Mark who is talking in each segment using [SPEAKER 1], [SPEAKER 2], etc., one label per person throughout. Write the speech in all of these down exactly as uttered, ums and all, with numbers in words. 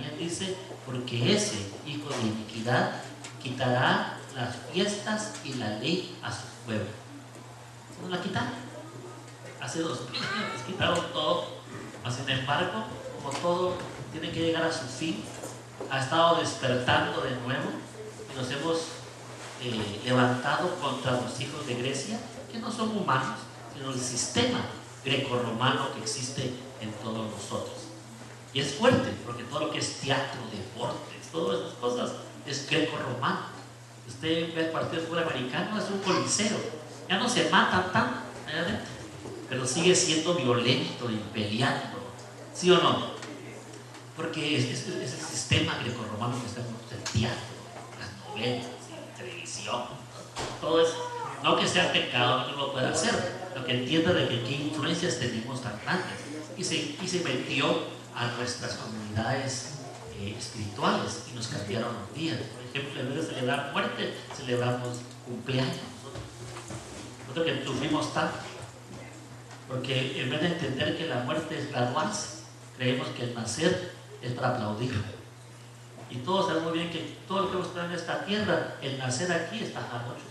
[SPEAKER 1] también dice, porque ese hijo de iniquidad quitará las fiestas y la ley a su pueblo. ¿No la quitaron? Hace dos mil años quitaron todo. Mas, sin embargo, como todo tiene que llegar a su fin, ha estado despertando de nuevo y nos hemos eh, levantado contra los hijos de Grecia, que no son humanos, sino el sistema grecorromano que existe en todos nosotros. Y es fuerte, porque todo lo que es teatro, deportes, todas esas cosas es grecorromano. Usted ve el partido de fútbol americano, es un coliseo. Ya no se matan tanto allá adentro, pero sigue siendo violento y peleando. ¿Sí o no? Porque es, es, es el sistema grecorromano que está en el teatro, las novelas, la televisión, todo eso. No que sea pecado, no que no lo pueda hacer, lo que entienda de que qué influencias tenemos tan grandes. Y se, y se metió a nuestras comunidades eh, espirituales y nos cambiaron los días. Por ejemplo, en vez de celebrar muerte, celebramos cumpleaños. Nosotros que sufrimos tanto, porque en vez de entender que la muerte es graduarse, creemos que el nacer es para aplaudir. Y todos sabemos muy bien que todo lo que hemos tenido en esta tierra, el nacer aquí está jarocho,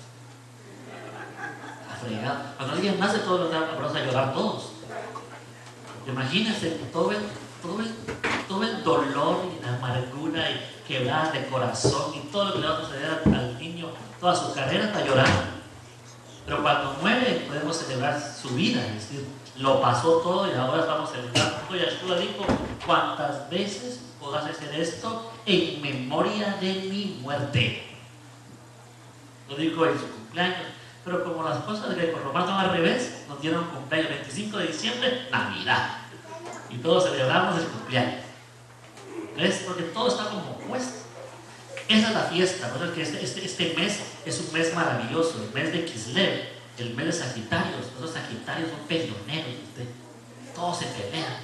[SPEAKER 1] está fregado. Cuando alguien nace, todos nos vamos a llorar todos. Imagínense todo el, todo, el, todo el dolor y la amargura y quebrada de corazón y todo lo que le va a suceder al niño, toda su carrera está llorando. Pero cuando muere podemos celebrar su vida, es decir, lo pasó todo y ahora estamos celebrando. Yeshua dijo, cuántas veces podrás hacer esto en memoria de mi muerte. Lo dijo en su cumpleaños. Pero como las cosas grecorromanas son al revés, nos dieron cumpleaños veinticinco de diciembre, Navidad. Y todos celebramos el cumpleaños. ¿Ves? Porque todo está como puesto. Esa es la fiesta, ¿no? Es que este, este, este mes es un mes maravilloso, el mes de Kislev, el mes de Sagitarios. Los Sagitarios son peleoneros, ¿usted? Todos se pelean.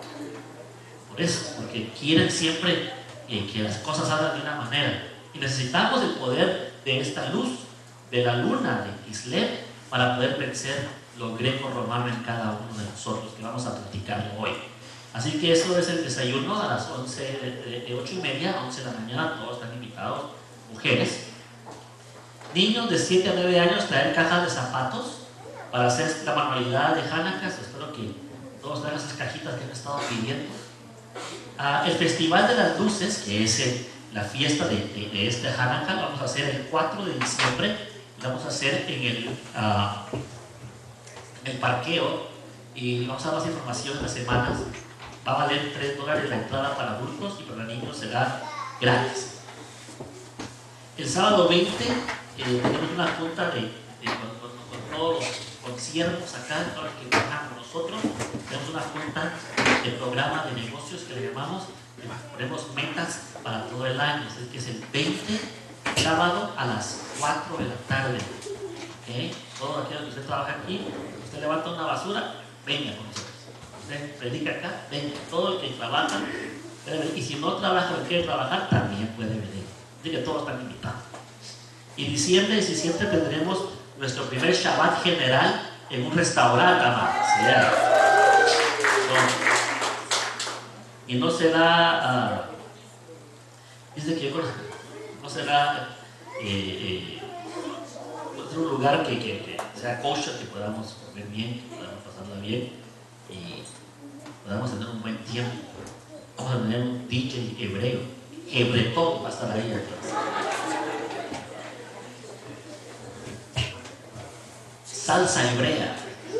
[SPEAKER 1] Por eso, porque quieren siempre eh, que las cosas hagan de una manera. Y necesitamos el poder de esta luz, de la luna de Kislev, para poder vencer lo greco-romano en cada uno de nosotros, que vamos a platicarlo hoy. Así que eso es el desayuno a las once, de, de ocho y media a once de la mañana, todos están invitados, mujeres. Niños de siete a nueve años traen cajas de zapatos para hacer la manualidad de Hanukkah. Espero que todos traigan esas cajitas que han estado pidiendo. Ah, el Festival de las Luces, que es el, la fiesta de, de, de este Hanukkah, lo vamos a hacer el cuatro de diciembre. Lo vamos a hacer en el, uh, en el parqueo y vamos a dar más información en las semanas. Va a valer tres dólares la entrada para adultos y para niños será gratis. El sábado veinte eh, tenemos una junta de, de, con, con, con todos los conciertos acá, todos los que trabajan con nosotros. Tenemos una junta de programa de negocios que le llamamos, que ponemos metas para todo el año. Así que es el veinte, sábado a las cuatro de la tarde. ¿Okay? Todos aquellos que usted trabaja aquí, usted levanta una basura, venga con nosotros. Usted predica acá, venga. Todo el que trabaja, y si no trabaja o quiere trabajar, también puede venir. Así que todos están invitados. Y diciembre diecisiete tendremos nuestro primer Shabbat general en un restaurante, amados. ¿Yeah? No. Y no será, uh, dice que no será eh, eh, otro lugar que, que, que sea kosher, que podamos comer bien, que podamos pasarla bien y podamos tener un buen tiempo. Vamos a tener un D J hebreo, hebretón va a estar ahí atrás. Salsa hebrea,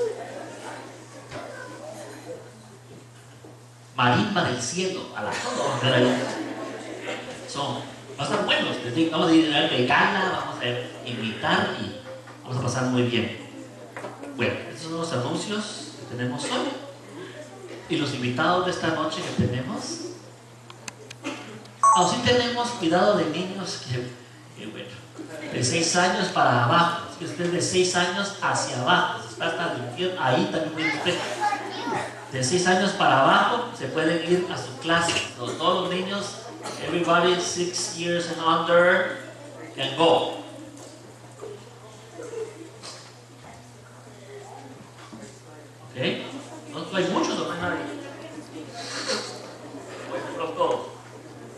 [SPEAKER 1] marimba del cielo, a la todo son, va a estar buenos. Vamos a ir a vegana, vamos a invitar y vamos a pasar muy bien. Bueno, estos son los anuncios que tenemos hoy y los invitados de esta noche que tenemos. Aún sí tenemos cuidado de niños que, que bueno, de seis años para abajo. Si usted es de seis años hacia abajo, si está hasta el infierno, ahí también viene usted. De seis años para abajo se pueden ir a su clase. Todos, todos los niños, everybody six years and under can go. ¿Ok? No hay muchos, no hay nadie. Bueno, todos.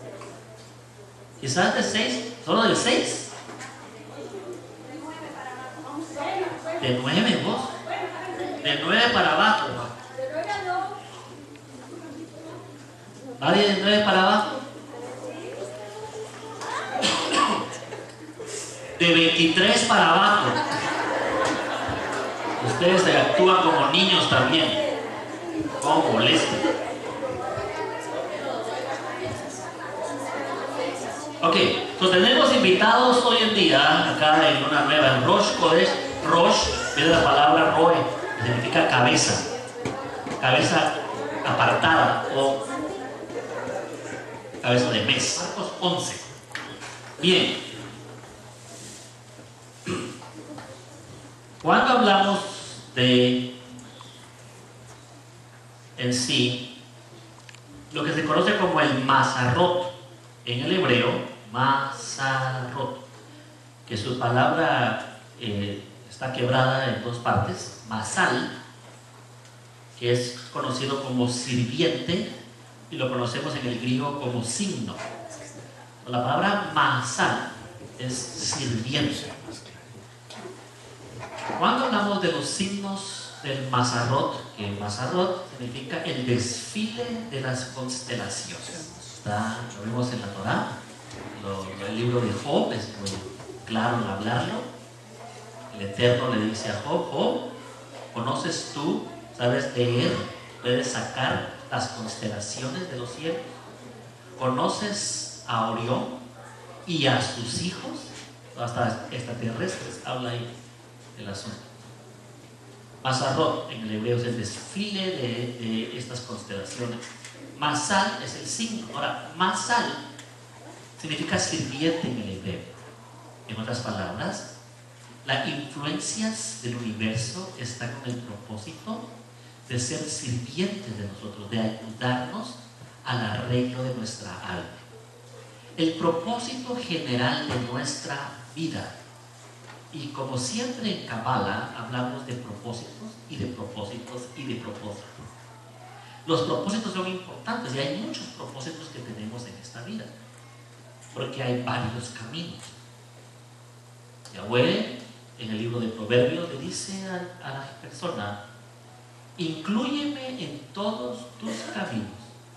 [SPEAKER 1] Quizás de seis, solo de seis. De nueve vos. De nueve para abajo. ¿Nadie de nueve para abajo? De veintitrés para abajo. Ustedes se actúan como niños también. Como molestan. Ok, entonces tenemos invitados hoy en día acá en una nueva en Rosh Kodesh. Rosh viene la palabra Roe, que significa cabeza, cabeza apartada o cabeza de mes. Marcos once. Bien, cuando hablamos de en sí lo que se conoce como el Mazarot en el hebreo, Mazarot, que su palabra eh, está quebrada en dos partes. Mazal, que es conocido como sirviente, y lo conocemos en el griego como signo. La palabra Mazal es sirviente. Cuando hablamos de los signos del Mazarot, que Mazarot significa el desfile de las constelaciones. Está, lo vemos en la Torá, lo, el libro de Job es muy claro en hablarlo. El Eterno le dice a Job: Job, ¿conoces tú, sabes leer, puedes sacar las constelaciones de los cielos? ¿Conoces a Orión y a sus hijos? Hasta extraterrestres habla ahí el asunto. Mazarot en el hebreo es el desfile de, de estas constelaciones. Mazal es el signo. Ahora, Mazal significa sirviente en el hebreo. En otras palabras, las influencias del universo están con el propósito de ser sirvientes de nosotros, de ayudarnos al arreglo de nuestra alma. El propósito general de nuestra vida. Y como siempre en Kabbalah hablamos de propósitos y de propósitos y de propósitos. Los propósitos son importantes y hay muchos propósitos que tenemos en esta vida, porque hay varios caminos. Yahweh en el libro de Proverbios le dice a, a la persona: inclúyeme en todos tus caminos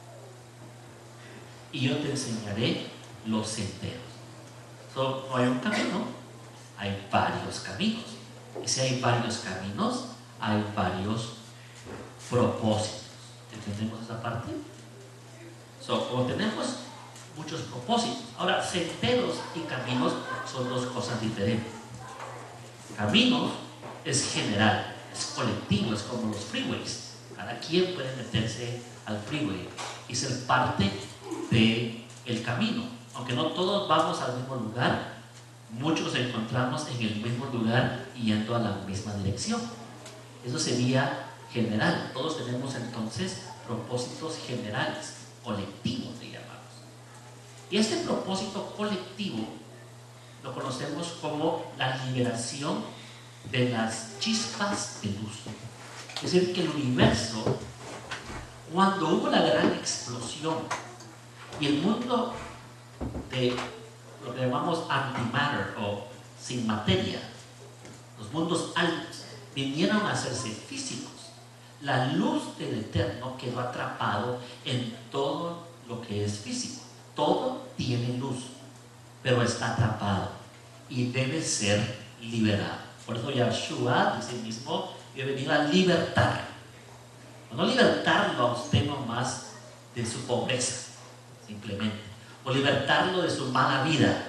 [SPEAKER 1] y yo te enseñaré los senderos. So, no hay un camino, hay varios caminos. Y si hay varios caminos, hay varios propósitos. ¿Entendemos esa parte? So, como tenemos muchos propósitos. Ahora, senderos y caminos son dos cosas diferentes. Caminos es general, es colectivo, es como los freeways. Cada quien puede meterse al freeway y ser parte del camino. Aunque no todos vamos al mismo lugar, muchos encontramos en el mismo lugar yendo a la misma dirección. Eso sería general. Todos tenemos entonces propósitos generales, colectivos le llamamos. Y este propósito colectivo lo conocemos como la liberación de las chispas de luz. Es decir, que el universo, cuando hubo la gran explosión y el mundo de lo que llamamos antimatter o sin materia, los mundos altos, vinieron a hacerse físicos. La luz del Eterno quedó atrapado en todo lo que es físico. Todo tiene luz, pero está atrapado y debe ser liberado. Por eso Yahshua dice el mismo: yo he venido a libertar. No libertarlo a usted nomás de su pobreza, simplemente, o libertarlo de su mala vida,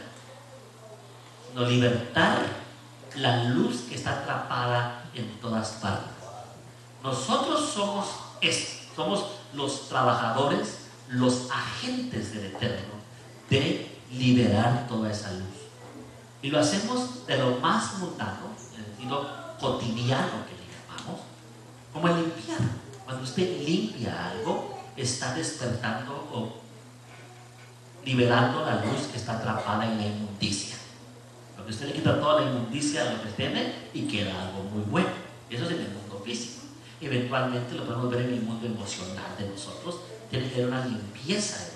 [SPEAKER 1] sino libertar la luz que está atrapada en todas partes. Nosotros somos esto, somos los trabajadores, los agentes del Eterno de liberar toda esa luz. Y lo hacemos de lo más mundano, en el sentido cotidiano que le llamamos, como el limpiar. Cuando usted limpia algo, está despertando o liberando la luz que está atrapada en la inmundicia. Porque usted le quita toda la inmundicia a lo que tiene y queda algo muy bueno. Eso es en el mundo físico. Eventualmente lo podemos ver en el mundo emocional de nosotros. Tiene que haber una limpieza de nosotros.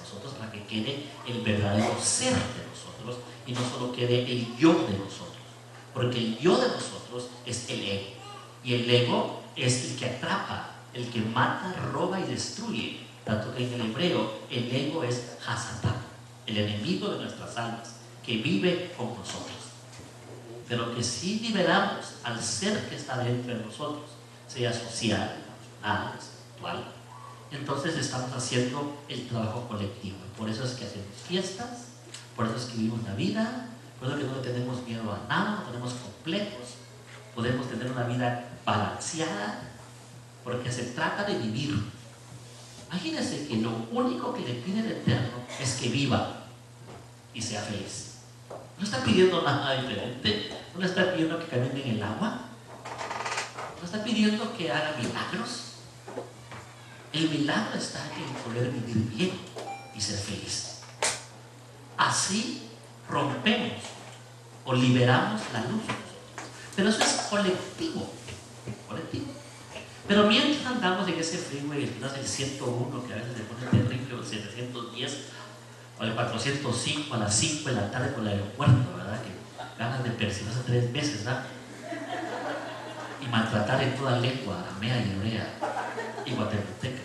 [SPEAKER 1] nosotros para que quede el verdadero ser de nosotros y no solo quede el yo de nosotros. Porque el yo de nosotros es el ego. Y el ego es el que atrapa, el que mata, roba y destruye. Tanto que en el hebreo el ego es Hasatán, el enemigo de nuestras almas, que vive con nosotros. Pero que si liberamos al ser que está dentro de nosotros, sea social, emocional, espiritual, entonces estamos haciendo el trabajo colectivo. Por eso es que hacemos fiestas, por eso es que vivimos la vida, por eso es que no tenemos miedo a nada, no tenemos complejos, podemos tener una vida balanceada, porque se trata de vivir. Imagínense que lo único que le pide el Eterno es que viva y sea feliz. No está pidiendo nada diferente, no le está pidiendo que camine en el agua, no está pidiendo que haga milagros. El milagro está en poder vivir bien y ser feliz. Así rompemos o liberamos la luz. Pero eso es colectivo, colectivo. Pero mientras andamos en ese freeway, el ciento uno, que a veces se pone terrible, o el setecientos diez, o el cuatrocientos cinco a las cinco de la tarde por el aeropuerto, ¿verdad? Que ganas de percibirse tres veces, ¿verdad? Y maltratar en toda lengua, aramea y hebrea y guatemalteca.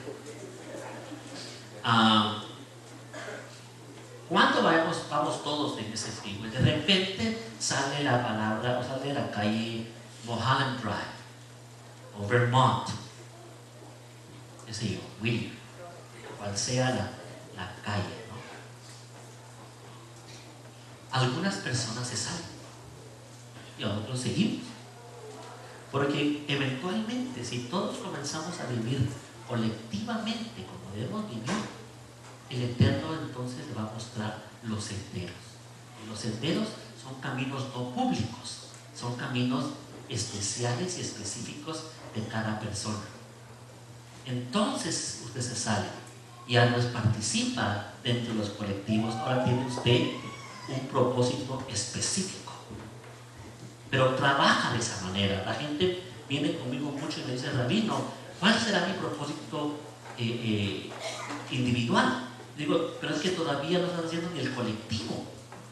[SPEAKER 1] Ah, cuando vamos, vamos todos en ese freeway, de repente sale la palabra, o sale la calle Mulholland Drive, o Vermont, qué sé yo, William, cual sea la, la calle, ¿no? Algunas personas se salen y otros seguimos, porque eventualmente, si todos comenzamos a vivir colectivamente como debemos vivir, el Eterno entonces le va a mostrar los senderos. Y los senderos son caminos no públicos, son caminos especiales y específicos de cada persona. Entonces usted se sale, ya no participa dentro de los colectivos, ahora tiene usted un propósito específico, pero trabaja de esa manera. La gente viene conmigo mucho y me dice: Rabino, ¿cuál será mi propósito eh, eh, individual? Digo, pero es que todavía no estás haciendo ni el colectivo.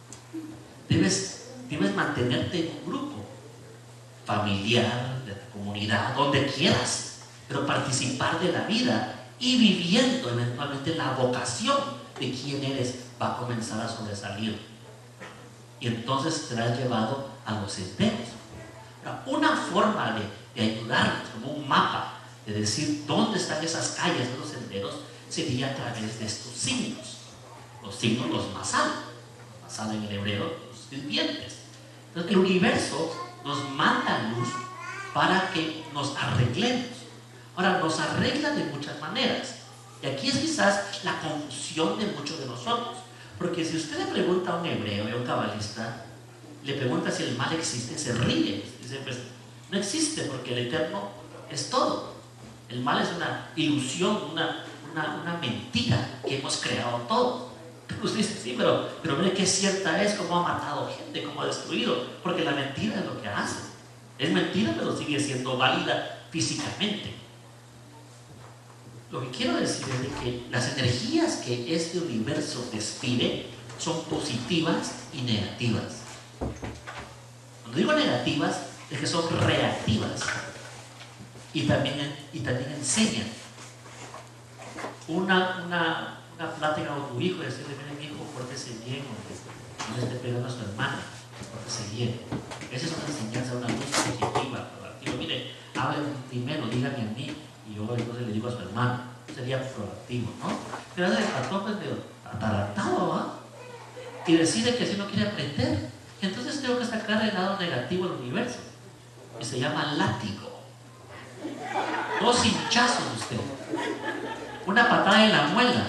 [SPEAKER 1] Debes, debes mantenerte en un grupo familiar, de tu comunidad, donde quieras, pero participar de la vida y viviendo eventualmente la vocación de quién eres va a comenzar a sobresalir. Y entonces serás llevado a los senderos. Ahora, una forma de, de ayudarnos, como un mapa, de decir dónde están esas calles de los senderos, sería a través de estos signos. Los signos, los masal, masal en el hebreo, los sirvientes. Entonces el universo nos manda luz para que nos arreglemos. Ahora, nos arregla de muchas maneras, y aquí es quizás la confusión de muchos de nosotros, porque si usted le pregunta a un hebreo y a un cabalista, le pregunta si el mal existe, se ríe, dice: pues no existe, porque el Eterno es todo. El mal es una ilusión, una Una, una mentira que hemos creado todos. Pero usted dice: sí, pero, pero mire qué cierta es, cómo ha matado gente, cómo ha destruido, porque la mentira es lo que hace. Es mentira, pero sigue siendo válida físicamente. Lo que quiero decir es de que las energías que este universo despide son positivas y negativas. Cuando digo negativas, es que son reactivas y también, y también enseñan. Una, una, una plática con tu hijo y decirle: mire, mi hijo, pórtese bien, no le esté pegando a su hermana, pórtese bien. Esa es una enseñanza, una luz positiva, proactiva. Mire, hable primero, dígame a mí, y yo entonces le digo a su hermano. Sería proactivo, ¿no? Pero el patrón pues medio atarantado, ¿ah? Y decide que si no quiere aprender, entonces tengo que sacar el lado negativo del universo, y se llama látigo. Dos hinchazos usted, una patada en la muela,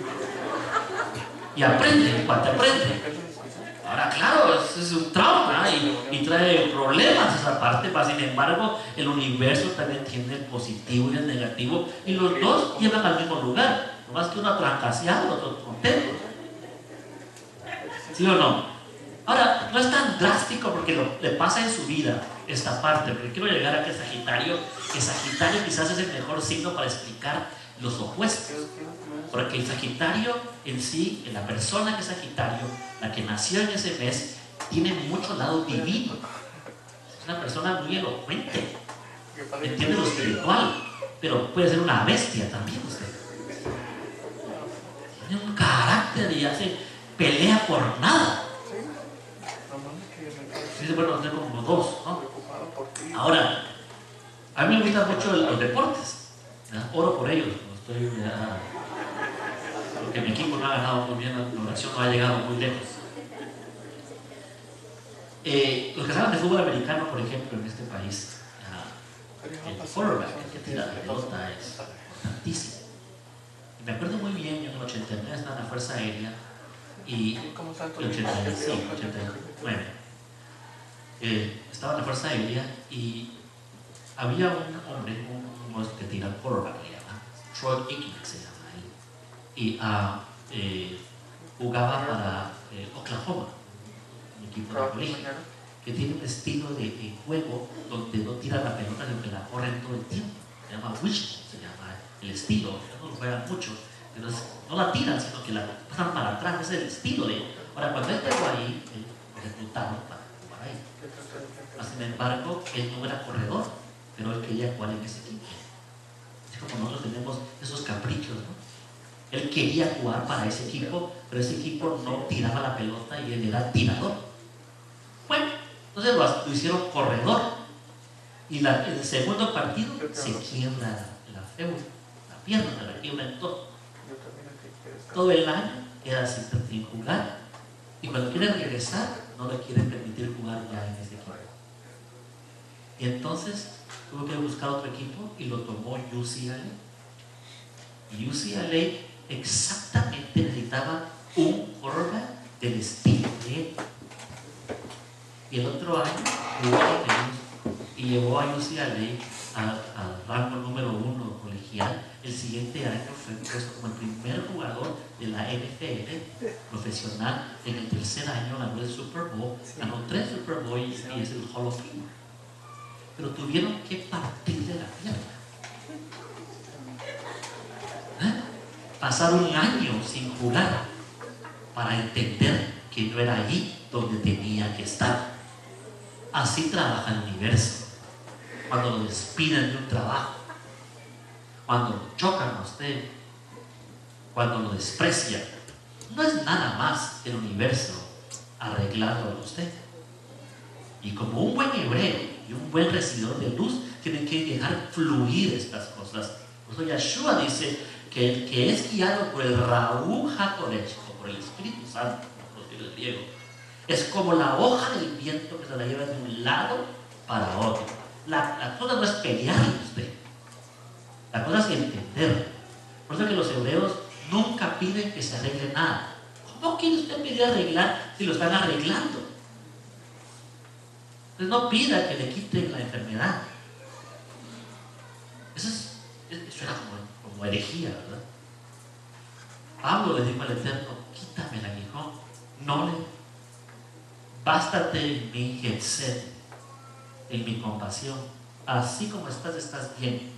[SPEAKER 1] y aprende, cuando aprende. Ahora, claro, es, es un trauma y, y trae problemas esa parte, pero sin embargo, el universo también tiene el positivo y el negativo, y los dos llevan al mismo lugar, no más que uno trancaseado, el otro contento. ¿Sí o no? Ahora, no es tan drástico porque lo, le pasa en su vida esta parte, porque quiero llegar a que Sagitario, que Sagitario quizás es el mejor signo para explicar los opuestos. Porque el Sagitario en sí, la persona que es Sagitario, la que nació en ese mes, tiene mucho lado divino. Es una persona muy elocuente, entiende lo espiritual, pero puede ser una bestia también usted. Tiene un carácter y hace pelea por nada. Sí, bueno, tener como dos, ¿no? Ahora, a mí me gustan mucho los deportes, ¿verdad? Oro por ellos, no estoy, ya, porque mi equipo no ha ganado muy bien, la oración no ha llegado muy lejos. Eh, los que saben de fútbol americano, por ejemplo, en este país, uh, el quarterback, el que tira la pelota, es importantísimo. Y me acuerdo muy bien, yo en el ochenta y nueve estaba en la Fuerza Aérea y el ochenta y cinco, ochenta y nueve eh, estaba en la Fuerza Aérea y había un hombre, un, un que tira el quarterback, le llama Troy Aikman, se llama él, y uh, eh, jugaba para eh, Oklahoma, un equipo de colegio, que tiene un estilo de, de juego donde no tira la pelota, sino que la corren todo el tiempo. Se llama wishbone, se llama el estilo. No lo juegan mucho, entonces no la tiran, sino que la pasan para atrás. Ese es el estilo de. Ahora, cuando él llegó ahí, él reclutaron para jugar ahí. Sin embargo, él no era corredor, pero él quería jugar en ese equipo. Es como nosotros tenemos esos caprichos, ¿no? Él quería jugar para ese equipo, pero ese equipo no tiraba la pelota y él era tirador. Bueno, entonces lo, lo hicieron corredor. Y la, el segundo partido se quiebra la, la fémur, la pierna, se la quiebra en todo. Todo el año queda así sin jugar. Y cuando quiere regresar, no le quieren permitir jugar ya en ese equipo. Y entonces tuvo que buscar otro equipo y lo tomó U C L A. Y U C L A exactamente necesitaba un quarterback del estilo de él. Y el otro año jugó y llevó a U C L A al, al rango número uno colegial. El siguiente año fue puesto como el primer jugador de la N F L profesional. En el tercer año ganó el Super Bowl, ganó tres Super Bowls y es el Hall of Fame. Pero tuvieron que partir de la pierna. ¿Eh? Pasar un año sin jugar para entender que no era allí donde tenía que estar. Así trabaja el universo. Cuando lo despiden de un trabajo, cuando lo chocan a usted, cuando lo desprecian, no es nada más el universo arreglado a usted. Y como un buen hebreo y un buen recibidor de luz, tiene que dejar fluir estas cosas. Por eso Yeshua dice que el que es guiado por el Raúl HaKodesh, o por el Espíritu Santo, como lo dice el griego, es como la hoja del viento que se la lleva de un lado para otro. La, la cosa no es pelear usted, la cosa es entender. Por eso que los hebreos nunca piden que se arregle nada. ¿Cómo quiere usted pedir arreglar si lo están arreglando? Entonces no pida que le quiten la enfermedad. Eso, es, eso era como, como herejía, ¿verdad? Pablo le dijo al Eterno: quítame el aguijón, no le. Bástate en mi Gesed, en mi compasión. Así como estás, estás bien.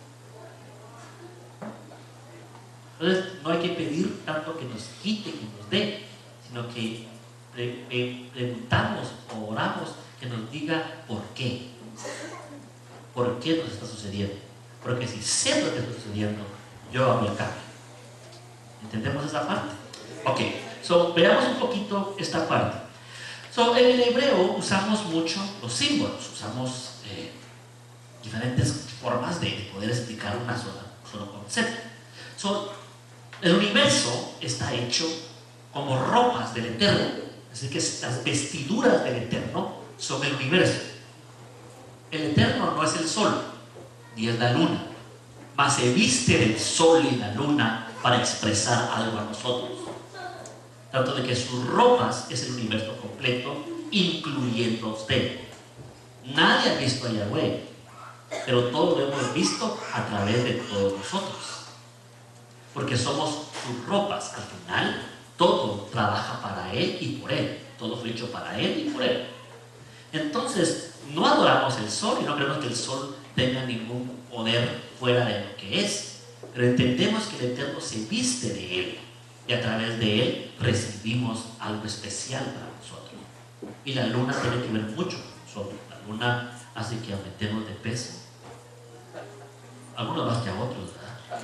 [SPEAKER 1] Entonces no hay que pedir tanto que nos quite, que nos dé, sino que pre pre preguntamos o oramos que nos diga por qué. ¿Por qué nos está sucediendo? Porque si sé lo que está sucediendo, yo hago el cambio. ¿Entendemos esa parte? Ok, so, veamos un poquito esta parte. So, en el hebreo usamos mucho los símbolos, usamos eh, diferentes formas de poder explicar una sola, un solo concepto. So, el universo está hecho como ropas del Eterno, es decir, que las vestiduras del Eterno son el universo. El Eterno no es el sol, ni es la luna, mas se viste del sol y la luna para expresar algo a nosotros. Tanto de que sus ropas es el universo completo, incluyendo a usted. Nadie ha visto a Yahweh, pero todos lo hemos visto a través de todos nosotros. Porque somos sus ropas. Al final, todo trabaja para Él y por Él. Todo fue hecho para Él y por Él. Entonces, no adoramos el sol y no creemos que el sol tenga ningún poder fuera de lo que es. pero entendemos que el Eterno se viste de Él y a través de Él recibimos algo especial para nosotros. Y la luna tiene que ver mucho con nosotros. La luna hace que aumentemos de peso, algunos más que a otros, ¿verdad?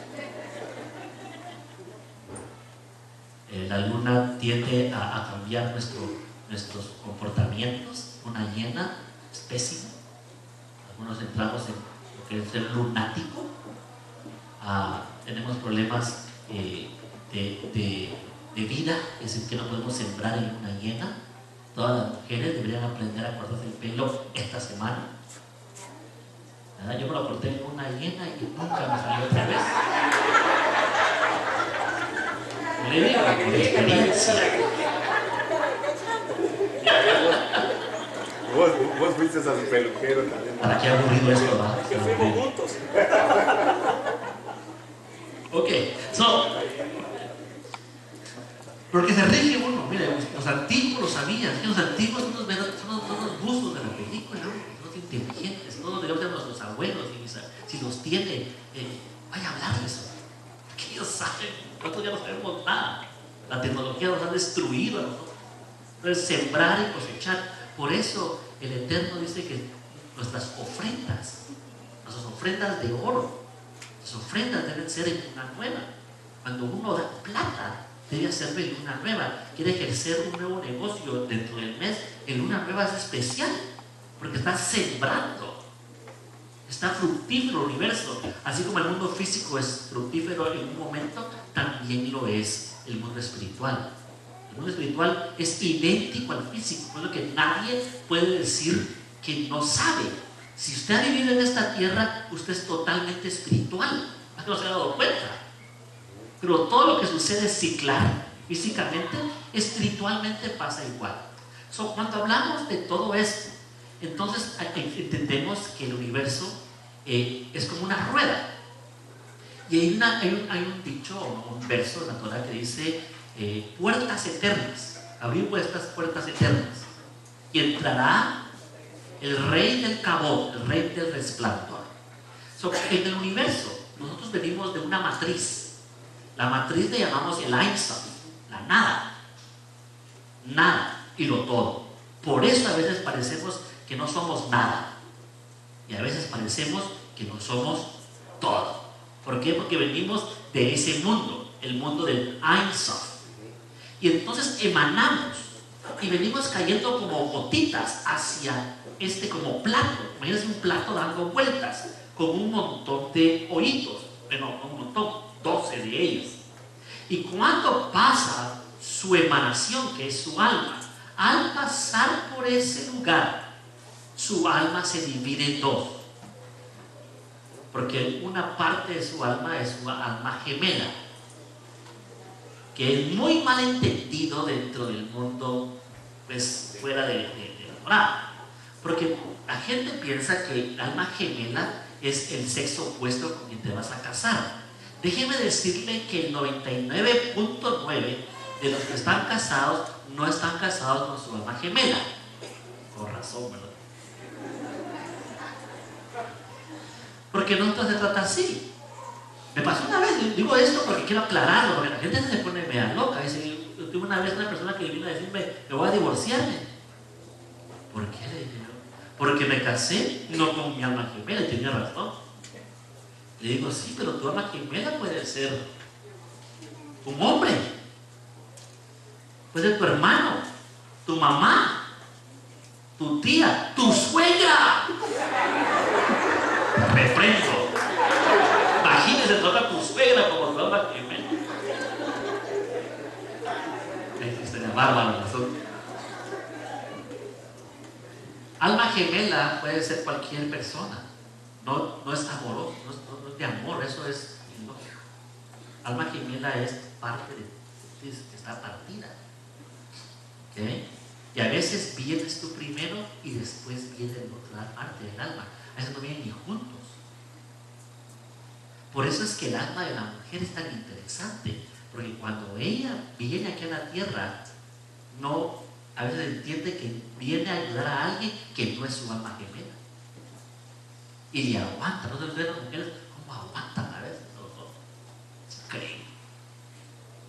[SPEAKER 1] Eh, la luna tiende a, a cambiar nuestro, nuestros comportamientos. Una llena es pésima. Algunos entramos en lo que es el lunático. Ah, tenemos problemas eh, de, de, de vida, es decir, que no podemos sembrar en una llena. Todas las mujeres deberían aprender a cortarse el pelo esta semana. ¿Verdad? Yo me lo corté en una llena y nunca me salió otra vez. Le digo por experiencia.
[SPEAKER 2] Vos, vos fuiste a su peluquero también.
[SPEAKER 1] ¿Para qué aburrido esto va?
[SPEAKER 3] Que fuimos juntos.
[SPEAKER 1] Ok, so, porque se rige uno. Mire, los antiguos lo sabían, que los antiguos son los, son los, son los buzos de la película, ¿no? Los inteligentes, todos debemos de nuestros abuelos, y si los tiene, eh, vaya a hablarles, porque ellos saben, nosotros ya no sabemos nada. La tecnología nos ha destruido a nosotros. Entonces, sembrar y cosechar. Por eso el Eterno dice que nuestras ofrendas, nuestras ofrendas de oro, las ofrendas deben ser en luna nueva. Cuando uno da plata, debe hacerlo en luna nueva. Quiere ejercer un nuevo negocio dentro del mes. En luna nueva es especial, porque está sembrando. Está fructífero el universo. Así como el mundo físico es fructífero en un momento, también lo es el mundo espiritual. El mundo espiritual es idéntico al físico, por lo que nadie puede decir que no sabe. Si usted ha vivido en esta tierra, usted es totalmente espiritual. ¿A qué no se ha dado cuenta? Pero todo lo que sucede ciclar, físicamente, espiritualmente pasa igual. So, cuando hablamos de todo esto, entonces entendemos que el universo eh, es como una rueda. Y hay, una, hay, un, hay un dicho, un verso en la Torah que dice eh, puertas eternas, abrir vuestras puertas eternas, y entrará el rey del Kabod, el rey del resplandor. So, en el universo, nosotros venimos de una matriz. La matriz le llamamos el Ein Sof, la nada. Nada y lo todo. Por eso a veces parecemos que no somos nada. Y a veces parecemos que no somos todo. ¿Por qué? Porque venimos de ese mundo, el mundo del Ein Sof. Y entonces emanamos y venimos cayendo como gotitas hacia este como plato. Imagínense un plato dando vueltas con un montón de hoyitos. Bueno, un montón, doce de ellos. Y cuando pasa su emanación, que es su alma, al pasar por ese lugar, su alma se divide en dos. Porque una parte de su alma es su alma gemela, que es muy mal entendido dentro del mundo, pues fuera de, de, de la Torah. Porque la gente piensa que el alma gemela es el sexo opuesto con quien te vas a casar. Déjeme decirle que el noventa y nueve punto nueve de los que están casados no están casados con su alma gemela. Con razón, ¿verdad? Porque no se trata así. Me pasó una vez, digo esto porque quiero aclararlo, porque la gente se pone media loca. Dice, yo tuve una vez una persona que vino a decirme, me voy a divorciarme. ¿Por qué? Le dije yo, porque me casé no con mi alma gemela, y tenía razón. Le digo, sí, pero tu alma gemela puede ser un hombre, puede ser tu hermano, tu mamá, tu tía, tu suegra. Reprendo. Imagínese tocar tu suegra como tu alma gemela. Existe de bárbaro razón. Alma gemela puede ser cualquier persona. No, no es amoroso, no es, no es de amor, eso es ilógico. Alma gemela es parte de ti que está partida. ¿Okay? Y a veces vienes tú primero y después viene la otra parte del alma. A veces no vienen ni juntos. Por eso es que el alma de la mujer es tan interesante, porque cuando ella viene aquí a la tierra, no, a veces entiende que viene a ayudar a alguien que no es su alma gemela. Y le aguanta, no se ven las mujeres cómo aguantan a veces a los otros.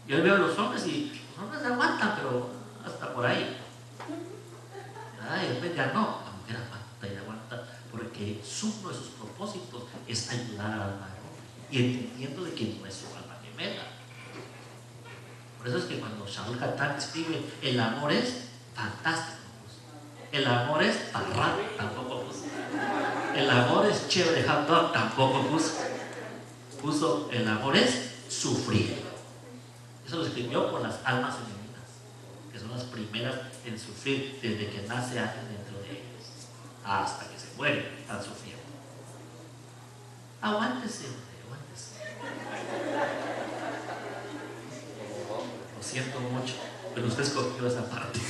[SPEAKER 1] Yo veo a los hombres y los hombres aguantan, pero hasta por ahí. Ay, después ya no, la mujer aguanta y aguanta, porque su, uno de sus propósitos es ayudar al alma del hombre, y entendiendo de que no es su alma gemela. Por eso es que cuando Shaul Catán escribe el amor es fantástico, el amor es parrado, tampoco puso, el amor es chévere hot dog, tampoco puso, puso el amor es sufrir. Eso lo escribió por las almas femeninas, que son las primeras en sufrir desde que nace alguien dentro de ellos hasta que se muere, están sufriendo. Aguántese, aguántese. Lo siento mucho, pero usted escogió esa parte.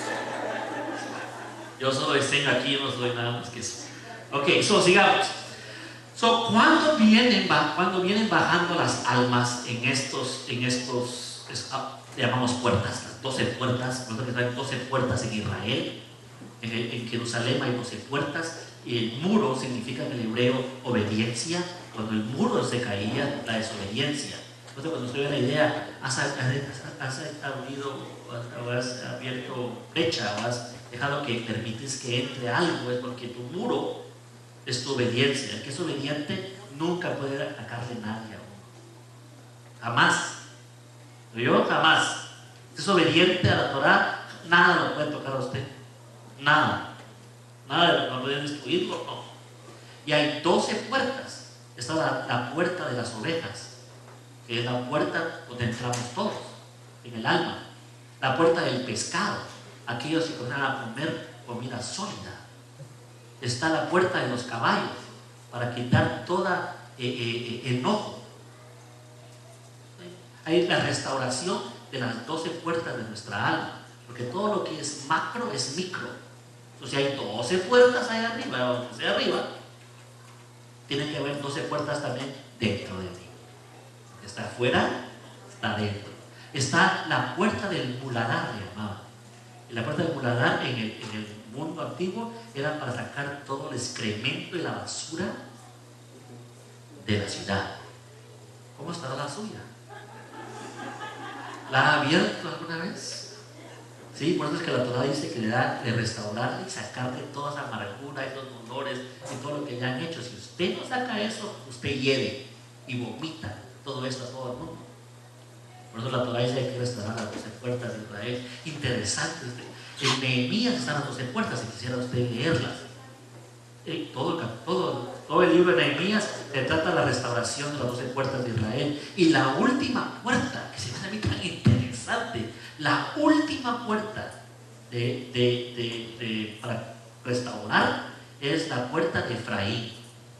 [SPEAKER 1] Yo solo enseño aquí, no soy nada más que eso. Ok, so, sigamos. So, ¿cuándo vienen, cuando vienen bajando las almas en estos, en estos, es, ah, llamamos puertas, las doce puertas? Nosotros que hay doce puertas en Israel, en, en Jerusalén hay doce puertas, y el muro significa en el hebreo obediencia. Cuando el muro se caía, la desobediencia. Entonces, cuando usted ve la idea, has, has, has abrido, o has abierto brecha, o has dejado que permites que entre algo, es porque tu muro es tu obediencia. El que es obediente nunca puede atacarle nadie a uno. Jamás. Yo jamás. Si es obediente a la Torah, nada lo puede tocar a usted. Nada. Nada, no pueden destruirlo, no. Y hay doce puertas. Está la, la puerta de las ovejas, que es la puerta donde entramos todos, en el alma. La puerta del pescado, aquellos que van a comer comida sólida. Está la puerta de los caballos, para quitar toda eh, eh, enojo. Hay la restauración de las doce puertas de nuestra alma, porque todo lo que es macro es micro. Entonces, si hay doce puertas ahí arriba, o sea arriba, tiene que haber doce puertas también dentro de ti. Lo que está afuera está dentro. Está la puerta del muladar, le llamaban. Y la puerta del muladar en el, en el mundo antiguo era para sacar todo el excremento y la basura de la ciudad. ¿Cómo estará la suya? ¿La ha abierto alguna vez? Sí, por eso es que la Torah dice que le da de restaurarle y sacarle toda esa amargura, esos dolores y todo lo que ya han hecho. Si usted no saca eso, usted hiede y vomita todo esto a todo el mundo. Por eso la Torah dice que hay que restaurar las doce puertas de Israel. Interesante. En Nehemías están las doce puertas, si quisiera usted leerlas. Eh, todo, todo, todo el libro de Nehemías se trata de la restauración de las doce puertas de Israel. Y la última puerta, que se me hace a mí tan interesante, la última puerta de, de, de, de, para restaurar es la puerta de Efraín.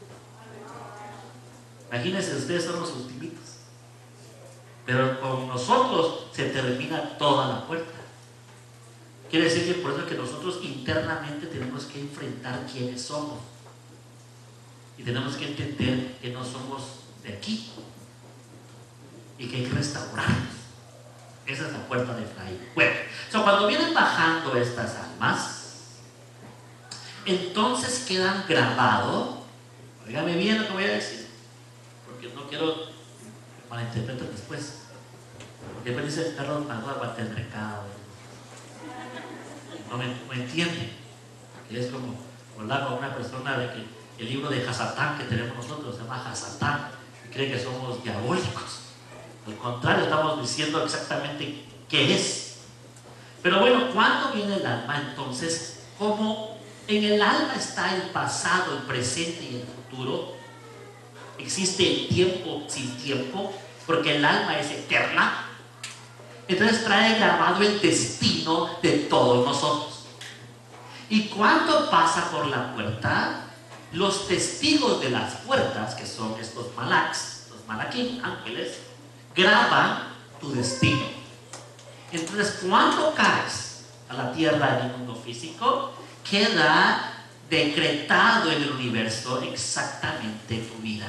[SPEAKER 1] Imagínense, ustedes son los ultimitos, pero con nosotros se termina toda la puerta. Quiere decir que por eso es que nosotros internamente tenemos que enfrentar quiénes somos y tenemos que entender que no somos de aquí y que hay que restaurarnos. Esa es la puerta de Efraín. Bueno, so cuando vienen bajando estas almas, entonces quedan grabados. Óigame bien lo que voy a decir, porque no quiero que malinterpreten después. Porque después dice Carlos mandó a Guatemala. No me, me entienden. Que es como hablar con una persona de que el libro de Hasatán que tenemos nosotros se llama Hasatán y cree que somos diabólicos. Al contrario, estamos diciendo exactamente qué es. Pero bueno, ¿cuándo viene el alma? Entonces, como en el alma está el pasado, el presente y el futuro, existe el tiempo sin tiempo, porque el alma es eterna. Entonces trae grabado el destino de todos nosotros. Y cuando pasa por la puerta, los testigos de las puertas, que son estos malaks, los malaquín, ángeles, graban tu destino. Entonces, cuando caes a la tierra en el mundo físico, queda decretado en el universo exactamente tu vida.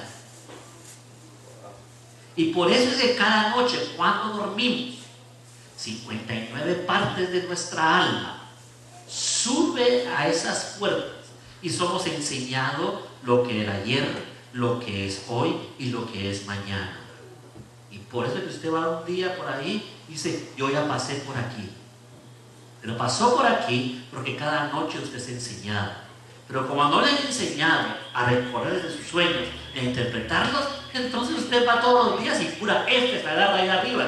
[SPEAKER 1] Y por eso es que cada noche, cuando dormimos, cincuenta y nueve partes de nuestra alma sube a esas puertas y somos enseñados lo que era ayer, lo que es hoy y lo que es mañana. Y por eso que usted va un día por ahí y dice, yo ya pasé por aquí. Pero pasó por aquí porque cada noche usted se ha enseñado. Pero como no le han enseñado a recorrer de sus sueños e interpretarlos, entonces usted va todos los días y pura F se agarra ahí arriba.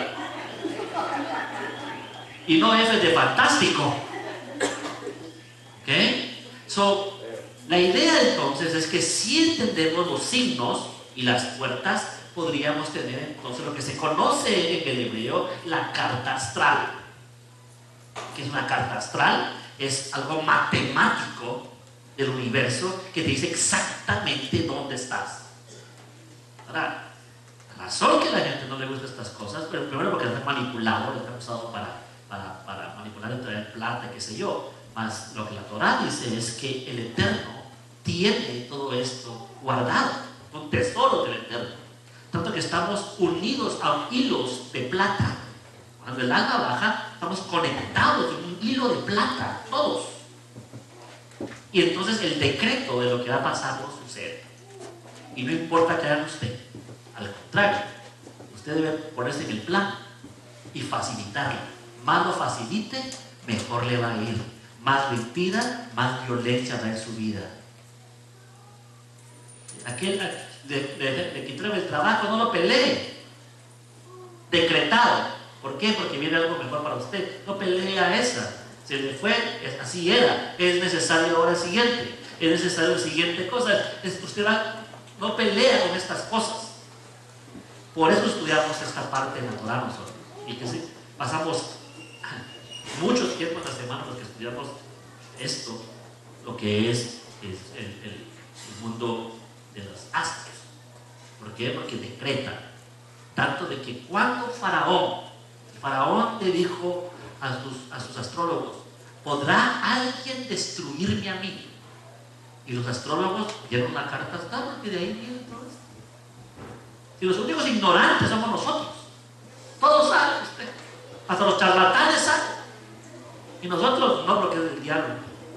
[SPEAKER 1] Y no F de fantástico. ¿Ok? So, la idea entonces es que si entendemos los signos y las puertas, podríamos tener entonces lo que se conoce en el hebreo la carta astral. ¿Qué es una carta astral? Es algo matemático del universo que te dice exactamente dónde estás. Ahora, la razón que a la gente no le gusta estas cosas, pero primero porque las han manipulado, las han usado para, para, para manipular y traer plata, qué sé yo. Mas lo que la Torah dice es que el Eterno tiene todo esto guardado, un tesoro del Eterno. Tanto que estamos unidos a hilos de plata. Cuando el alma baja, estamos conectados en un hilo de plata, todos. Y entonces el decreto de lo que va a pasar no sucede. Y no importa qué haga usted. Al contrario, usted debe ponerse en el plan y facilitarlo. Más lo facilite, mejor le va a ir. Más lo impida, más violencia va a en su vida. Aquel de, de, de quitarme el trabajo, no lo pelee. Decretado. ¿Por qué? Porque viene algo mejor para usted. No pelee a esa. Se le fue, es, así era. Es necesario ahora el siguiente. Es necesario la siguiente cosa. Es, usted va, no pelea con estas cosas. Por eso estudiamos esta parte de la Torah nosotros. Y que sí, pasamos mucho tiempo en la semana los que estudiamos esto, lo que es, es el, el, el mundo de los astros. ¿Por qué? Porque decreta. Tanto de que cuando Faraón, el Faraón le dijo a sus, a sus astrólogos, ¿podrá alguien destruirme a mí? Y los astrólogos dieron una carta astral, porque de ahí viene todo esto. Si los únicos ignorantes somos nosotros, todos saben usted, hasta los charlatanes saben, y nosotros no, porque es del diablo.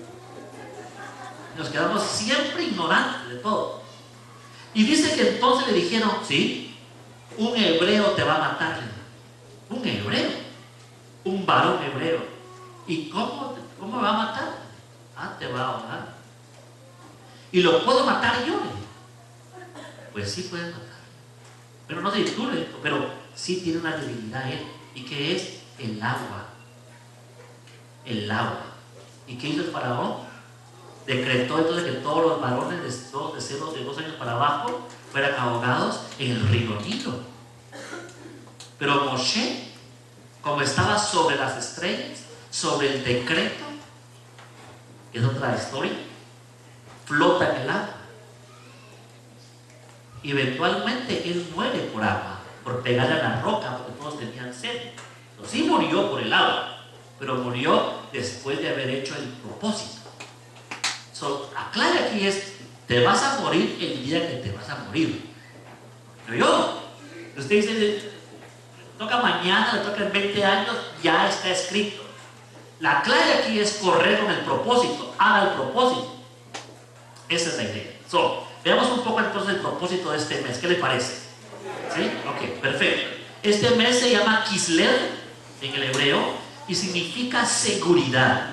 [SPEAKER 1] Nos quedamos siempre ignorantes de todo. Y dice que entonces le dijeron, sí, un hebreo te va a matar. Un hebreo, un varón hebreo. ¿Y cómo, cómo me va a matar? Ah, te va a ahogar. ¿Y lo puedo matar yo? Pues sí puedes matar. Pero no te disturbe, pero sí tiene una debilidad él. ¿Y qué es? El agua. El agua. ¿Y qué hizo el faraón? Decretó entonces que todos los varones de, todos de cero de dos años para abajo fueran ahogados en el río Nilo. Pero Moshe, como estaba sobre las estrellas, sobre el decreto, es otra historia, flota en el agua. Y eventualmente él muere por agua, por pegarle a la roca, porque todos tenían sed. Entonces, sí murió por el agua, pero murió después de haber hecho el propósito. So, la clave aquí es, te vas a morir el día que te vas a morir. ¿No yo? Usted dice, toca mañana, le toca en veinte años, ya está escrito. La clave aquí es correr con el propósito, haga el propósito. Esa es la idea. So, veamos un poco entonces el propósito de este mes. ¿Qué le parece? ¿Sí? Ok, perfecto. Este mes se llama Kislev en el hebreo y significa seguridad.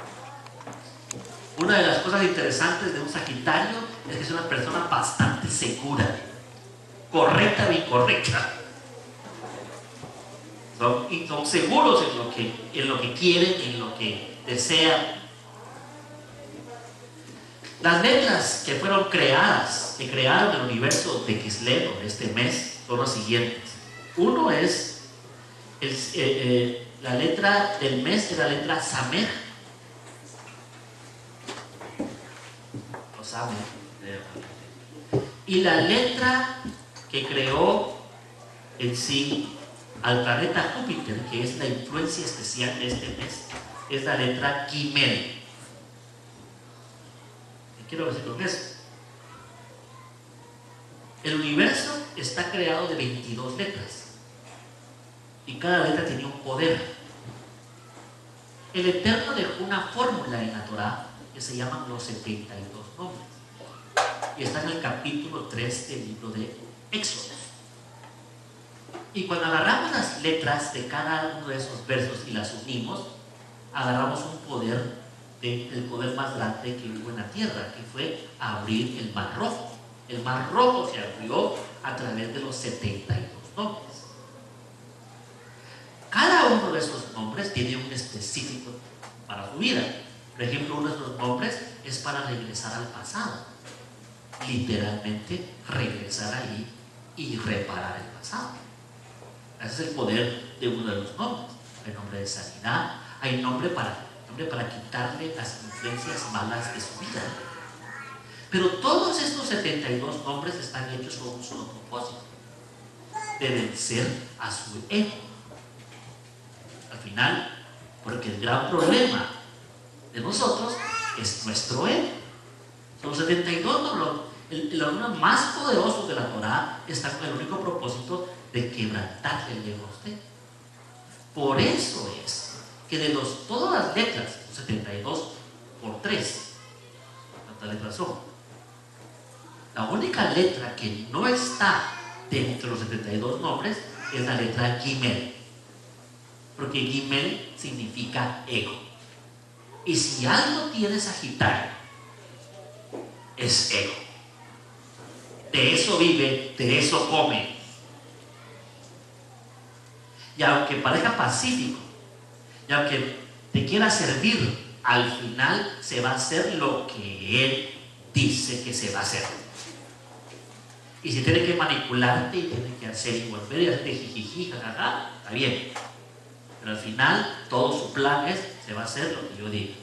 [SPEAKER 1] Una de las cosas interesantes de un Sagitario es que es una persona bastante segura, correcta e incorrecta. Son, y son seguros en lo que, en lo que quieren, en lo que desean. Las letras que fueron creadas, que crearon el universo de Kislev de este mes, son las siguientes. Uno es el, eh, eh, la letra del mes, es la letra Samer. O Samer. Y la letra que creó en sí al planeta Júpiter, que es la influencia especial de este mes, es la letra Gimel. ¿Qué quiero decir con eso? El universo está creado de veintidós letras y cada letra tenía un poder. El Eterno dejó una fórmula en la Torah que se llaman los setenta y dos nombres y está en el capítulo tres del libro de Éxodo. Y cuando agarramos las letras de cada uno de esos versos y las unimos, agarramos un poder, de, el poder más grande que hubo en la tierra, que fue abrir el mar rojo. El mar rojo se abrió a través de los setenta y dos nombres. Cada uno de esos nombres tiene un específico para su vida. Por ejemplo, uno de esos nombres es para regresar al pasado. Literalmente, regresar ahí y reparar el pasado. Ese es el poder de uno de los nombres. Hay nombre de sanidad, hay nombre para, nombre para quitarle las influencias malas de su vida. Pero todos estos setenta y dos nombres están hechos con un solo propósito: de vencer a su ego. Al final, porque el gran problema de nosotros es nuestro ego. Son los setenta y dos nombres. El, el nombre más poderoso de la Torah está con el único propósito de quebrantarle el ego a usted. Por eso es que de los, todas las letras, setenta y dos por tres, ¿cuántas letras son? La única letra que no está dentro de los setenta y dos nombres es la letra Gimel, porque Gimel significa ego. Y si algo tiene Sagitario, es ego. De eso vive, de eso come. Y aunque parezca pacífico, y aunque te quiera servir, al final se va a hacer lo que él dice que se va a hacer. Y si tiene que manipularte y tiene que hacer y volver y hacerte jijiji, jajaja, está bien. Pero al final todo su plan es, se va a hacer lo que yo diga.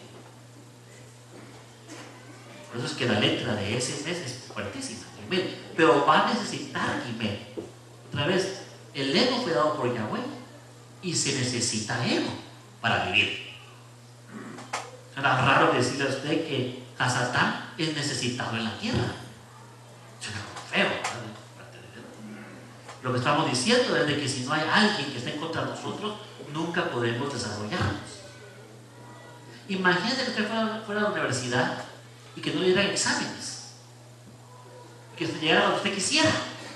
[SPEAKER 1] Por eso es que la letra de ese mes es fuertísima, Gimel. Pero va a necesitar Gimel. Otra vez, el ego fue dado por Yahweh y se necesita ego para vivir. Suena raro decirle a usted que Hasatán es necesitado en la tierra. Suena feo, ¿verdad? Lo que estamos diciendo es de que si no hay alguien que esté en contra de nosotros, nunca podremos desarrollarnos. Imagínese que usted fuera, fuera a la universidad y que no le dieran exámenes, que usted llegara donde usted quisiera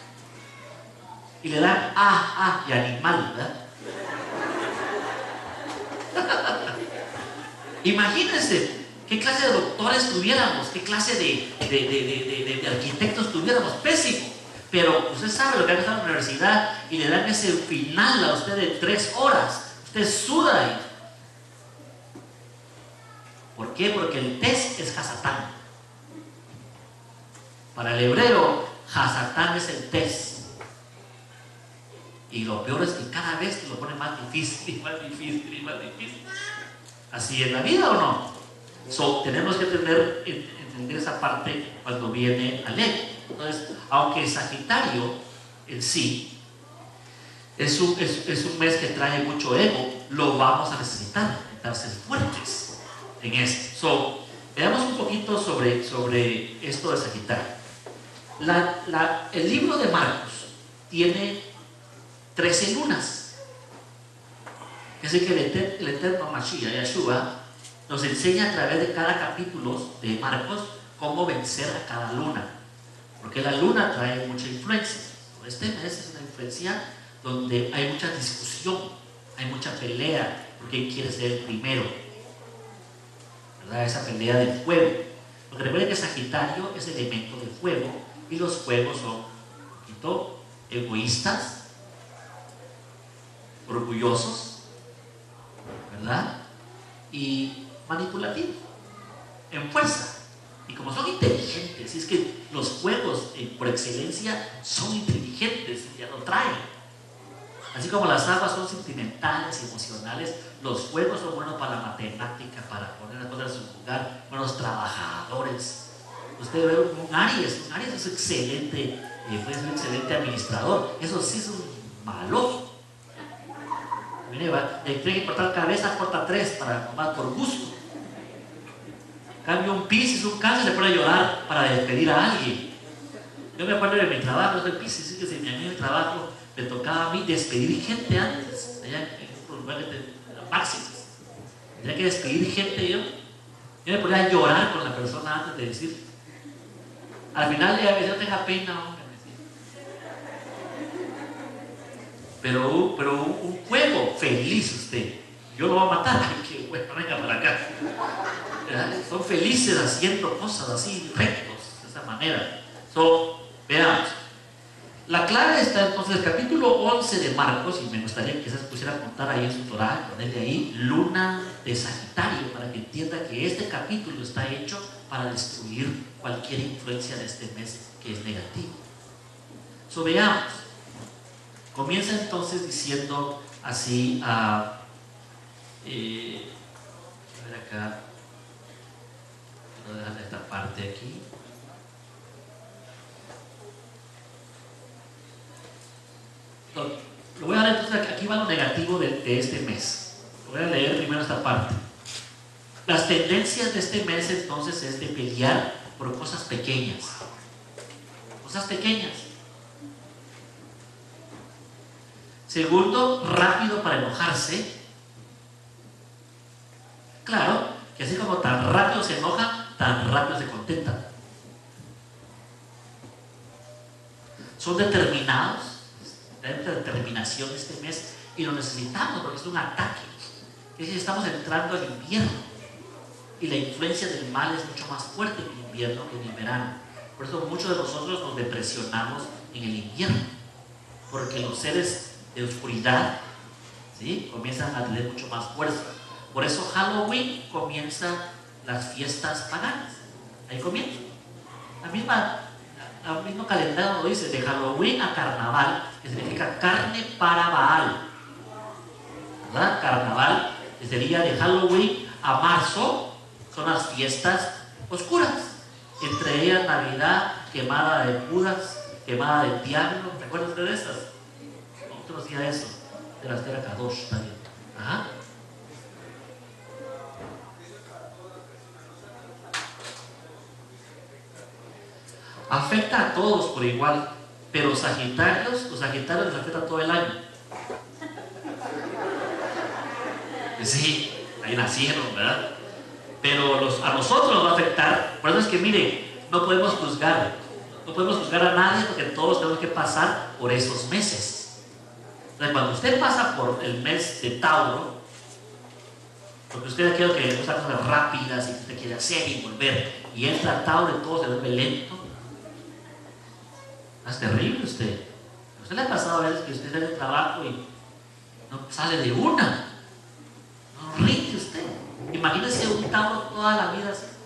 [SPEAKER 1] y le dan ah, ah y animal, ¿verdad? Imagínense qué clase de doctores tuviéramos, qué clase de, de, de, de, de, de arquitectos tuviéramos, pésimo. Pero usted sabe lo que ha pasado en la universidad y le dan ese final a usted de tres horas, usted suda ahí. ¿Por qué? Porque el test es Hasatán. Para el hebreo, Hasatán es el test. Y lo peor es que cada vez te lo pone más difícil y más difícil y más difícil. ¿Así es la vida o no? So, tenemos que tener, entender esa parte cuando viene al ego. Entonces, aunque Sagitario en sí es un, es, es un mes que trae mucho ego, lo vamos a necesitar, necesitar ser fuertes en esto. So, veamos un poquito sobre, sobre esto de Sagitario. La, la, el libro de Marcos tiene trece lunas. Es decir, que el eterno, el eterno Mashiach, Yeshua, nos enseña a través de cada capítulo de Marcos cómo vencer a cada luna. Porque la luna trae mucha influencia. Este mes es una influencia donde hay mucha discusión, hay mucha pelea, porque quién quiere ser el primero, ¿verdad? Esa pelea del fuego. Porque recuerden que Sagitario es elemento de fuego y los fuegos son un poquito egoístas, orgullosos, ¿verdad? Y manipulativos, en fuerza. Y como son inteligentes, y es que los fuegos eh, por excelencia son inteligentes y ya lo traen. Así como las aguas son sentimentales y emocionales, los fuegos son buenos para la matemática, para poner las cosas en su lugar, buenos trabajadores. Usted ve un Aries, un Aries es excelente, eh, puede ser un excelente administrador. Eso sí es un maloso. Mire, va, le tiene que cortar cabeza, corta tres para tomar por gusto. Cambio un Piscis, un Cáncer, le pone a llorar para despedir a alguien. Yo me acuerdo de mi trabajo, soy Piscis, sí que si a mí en el trabajo me tocaba a mí despedir gente antes, allá en un lugar de máximos. Tenía que despedir gente yo. Yo me ponía a llorar con la persona antes de decir. Al final, a veces no tenga pena, hombre. Pero, pero un, un juego feliz usted. Yo lo voy a matar. Ay, qué bueno, venga para acá. ¿Verdad? Son felices haciendo cosas así, rectos, de esa manera. So, veamos. La clave está entonces en el capítulo once de Marcos, y me gustaría que quizás pusiera a contar ahí en su Torah, ponerle ahí luna de Sagitario, para que entienda que este capítulo está hecho para destruir cualquier influencia de este mes que es negativo. So, veamos. Comienza entonces diciendo así a... Eh, a ver acá, voy a dejar esta parte aquí. Lo, lo voy a leer entonces, aquí va lo negativo de, de este mes. Voy a leer primero esta parte. Las tendencias de este mes entonces es de pelear por cosas pequeñas. Cosas pequeñas. Segundo, rápido para enojarse. Claro, que así como tan rápido se enoja, tan rápido se contenta. Son determinados, tienen determinación este mes, y lo necesitamos porque es un ataque. Es decir, estamos entrando al invierno y la influencia del mal es mucho más fuerte en el invierno que en el verano. Por eso muchos de nosotros nos depresionamos en el invierno, porque los seres de oscuridad, ¿sí?, comienzan a tener mucho más fuerza. Por eso Halloween comienza las fiestas paganas. Ahí comienza. La misma, el mismo calendario lo dice, de Halloween a Carnaval, que significa carne para Baal. ¿Verdad? Carnaval, que sería de Halloween a marzo, son las fiestas oscuras. Entre ellas Navidad, quemada de Judas, quemada del diablo. ¿Recuerdan ustedes de esas? Otros días eso, de la Estera Kadosh también. Ajá. Afecta a todos por igual, pero Sagitarios, los Sagitarios les afecta todo el año. Sí, ahí nacieron, ¿verdad? Pero los, a nosotros nos va a afectar. Por eso es que, mire, no podemos juzgar, no podemos juzgar a nadie porque todos tenemos que pasar por esos meses. Entonces, cuando usted pasa por el mes de Tauro, porque usted es aquello que le gusta cosas rápidas y que usted quiere hacer y volver, y entra a Tauro y todo se vuelve lento. Es terrible usted. ¿A usted le ha pasado a veces que usted sale de trabajo y no sale de una? No rinde usted. Imagínese un Tauro toda la vida así.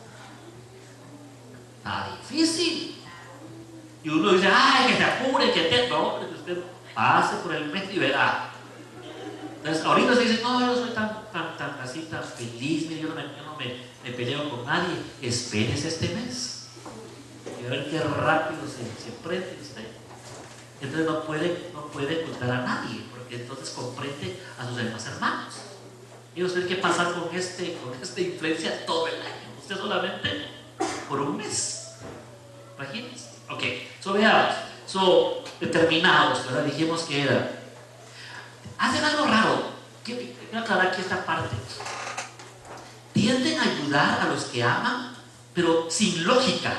[SPEAKER 1] Está difícil. Y uno dice, ay, que se apure, que te... No, que usted pase por el mes y verá. Entonces, ahorita se dice, no, yo no soy tan, tan, tan así, tan feliz, yo no me, yo no me, me peleo con nadie. Espérese este mes. Y a ver qué rápido se, se prende usted. Entonces no puede, no puede juzgar a nadie, porque entonces comprende a sus demás hermanos. Y usted tiene que pasar con, este, con esta influencia todo el año. Usted solamente por un mes. Imagínense. Ok, so veamos. So, determinados, ¿verdad? Dijimos que era. Hacen algo raro. Quiero aclarar aquí esta parte. Tienden a ayudar a los que aman, pero sin lógica.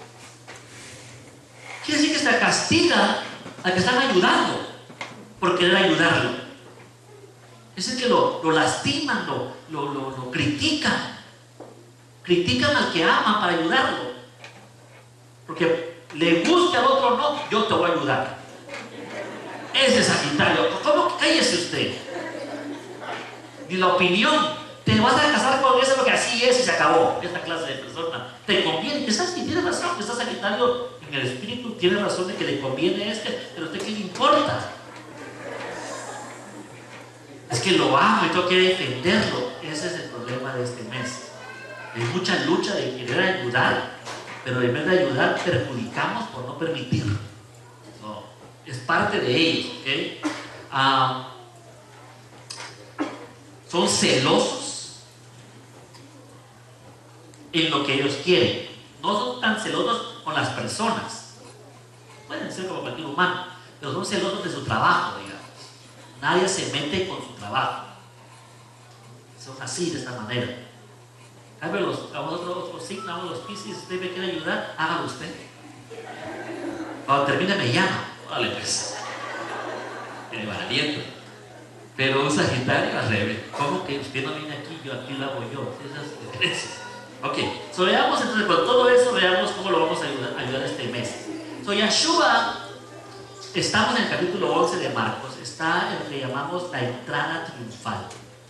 [SPEAKER 1] Quiere decir que se castiga al que están ayudando por querer ayudarlo. Es decir, que lo, lo lastiman, lo, lo, lo, lo critican. Critican al que aman para ayudarlo. Porque le guste al otro o no, yo te voy a ayudar. Ese es Sagitario. ¿Cómo? Cállese usted. Ni la opinión. Te vas a casar con eso porque así es y se acabó. Esta clase de persona. Te conviene. Quizás sí tiene razón. Que está Sagitario en el espíritu. Tiene razón de que le conviene este. Pero a usted, ¿qué le importa? Es que lo amo y tengo que defenderlo. Ese es el problema de este mes. Hay mucha lucha de querer ayudar. Pero en vez de ayudar, perjudicamos por no permitir. No. Es parte de ellos. ¿Okay? Uh, son celosos en lo que ellos quieren. No son tan celosos con las personas. Pueden ser como cualquier humano, pero son celosos de su trabajo, digamos. Nadie se mete con su trabajo. Son así, de esta manera. A ver, los, a vosotros otros signos, los Piscis, usted me quiere ayudar, hágalo usted. Cuando termine me llama. Vale, pues. tiene mal aliento. Pero un Sagitario al revés. ¿Cómo que usted no viene aquí? Yo aquí lo hago yo. Esas diferencias. Ok, so veamos entonces con todo eso, veamos cómo lo vamos a ayudar, ayudar este mes. So Yeshua, estamos en el capítulo once de Marcos, está en lo que llamamos la entrada triunfal.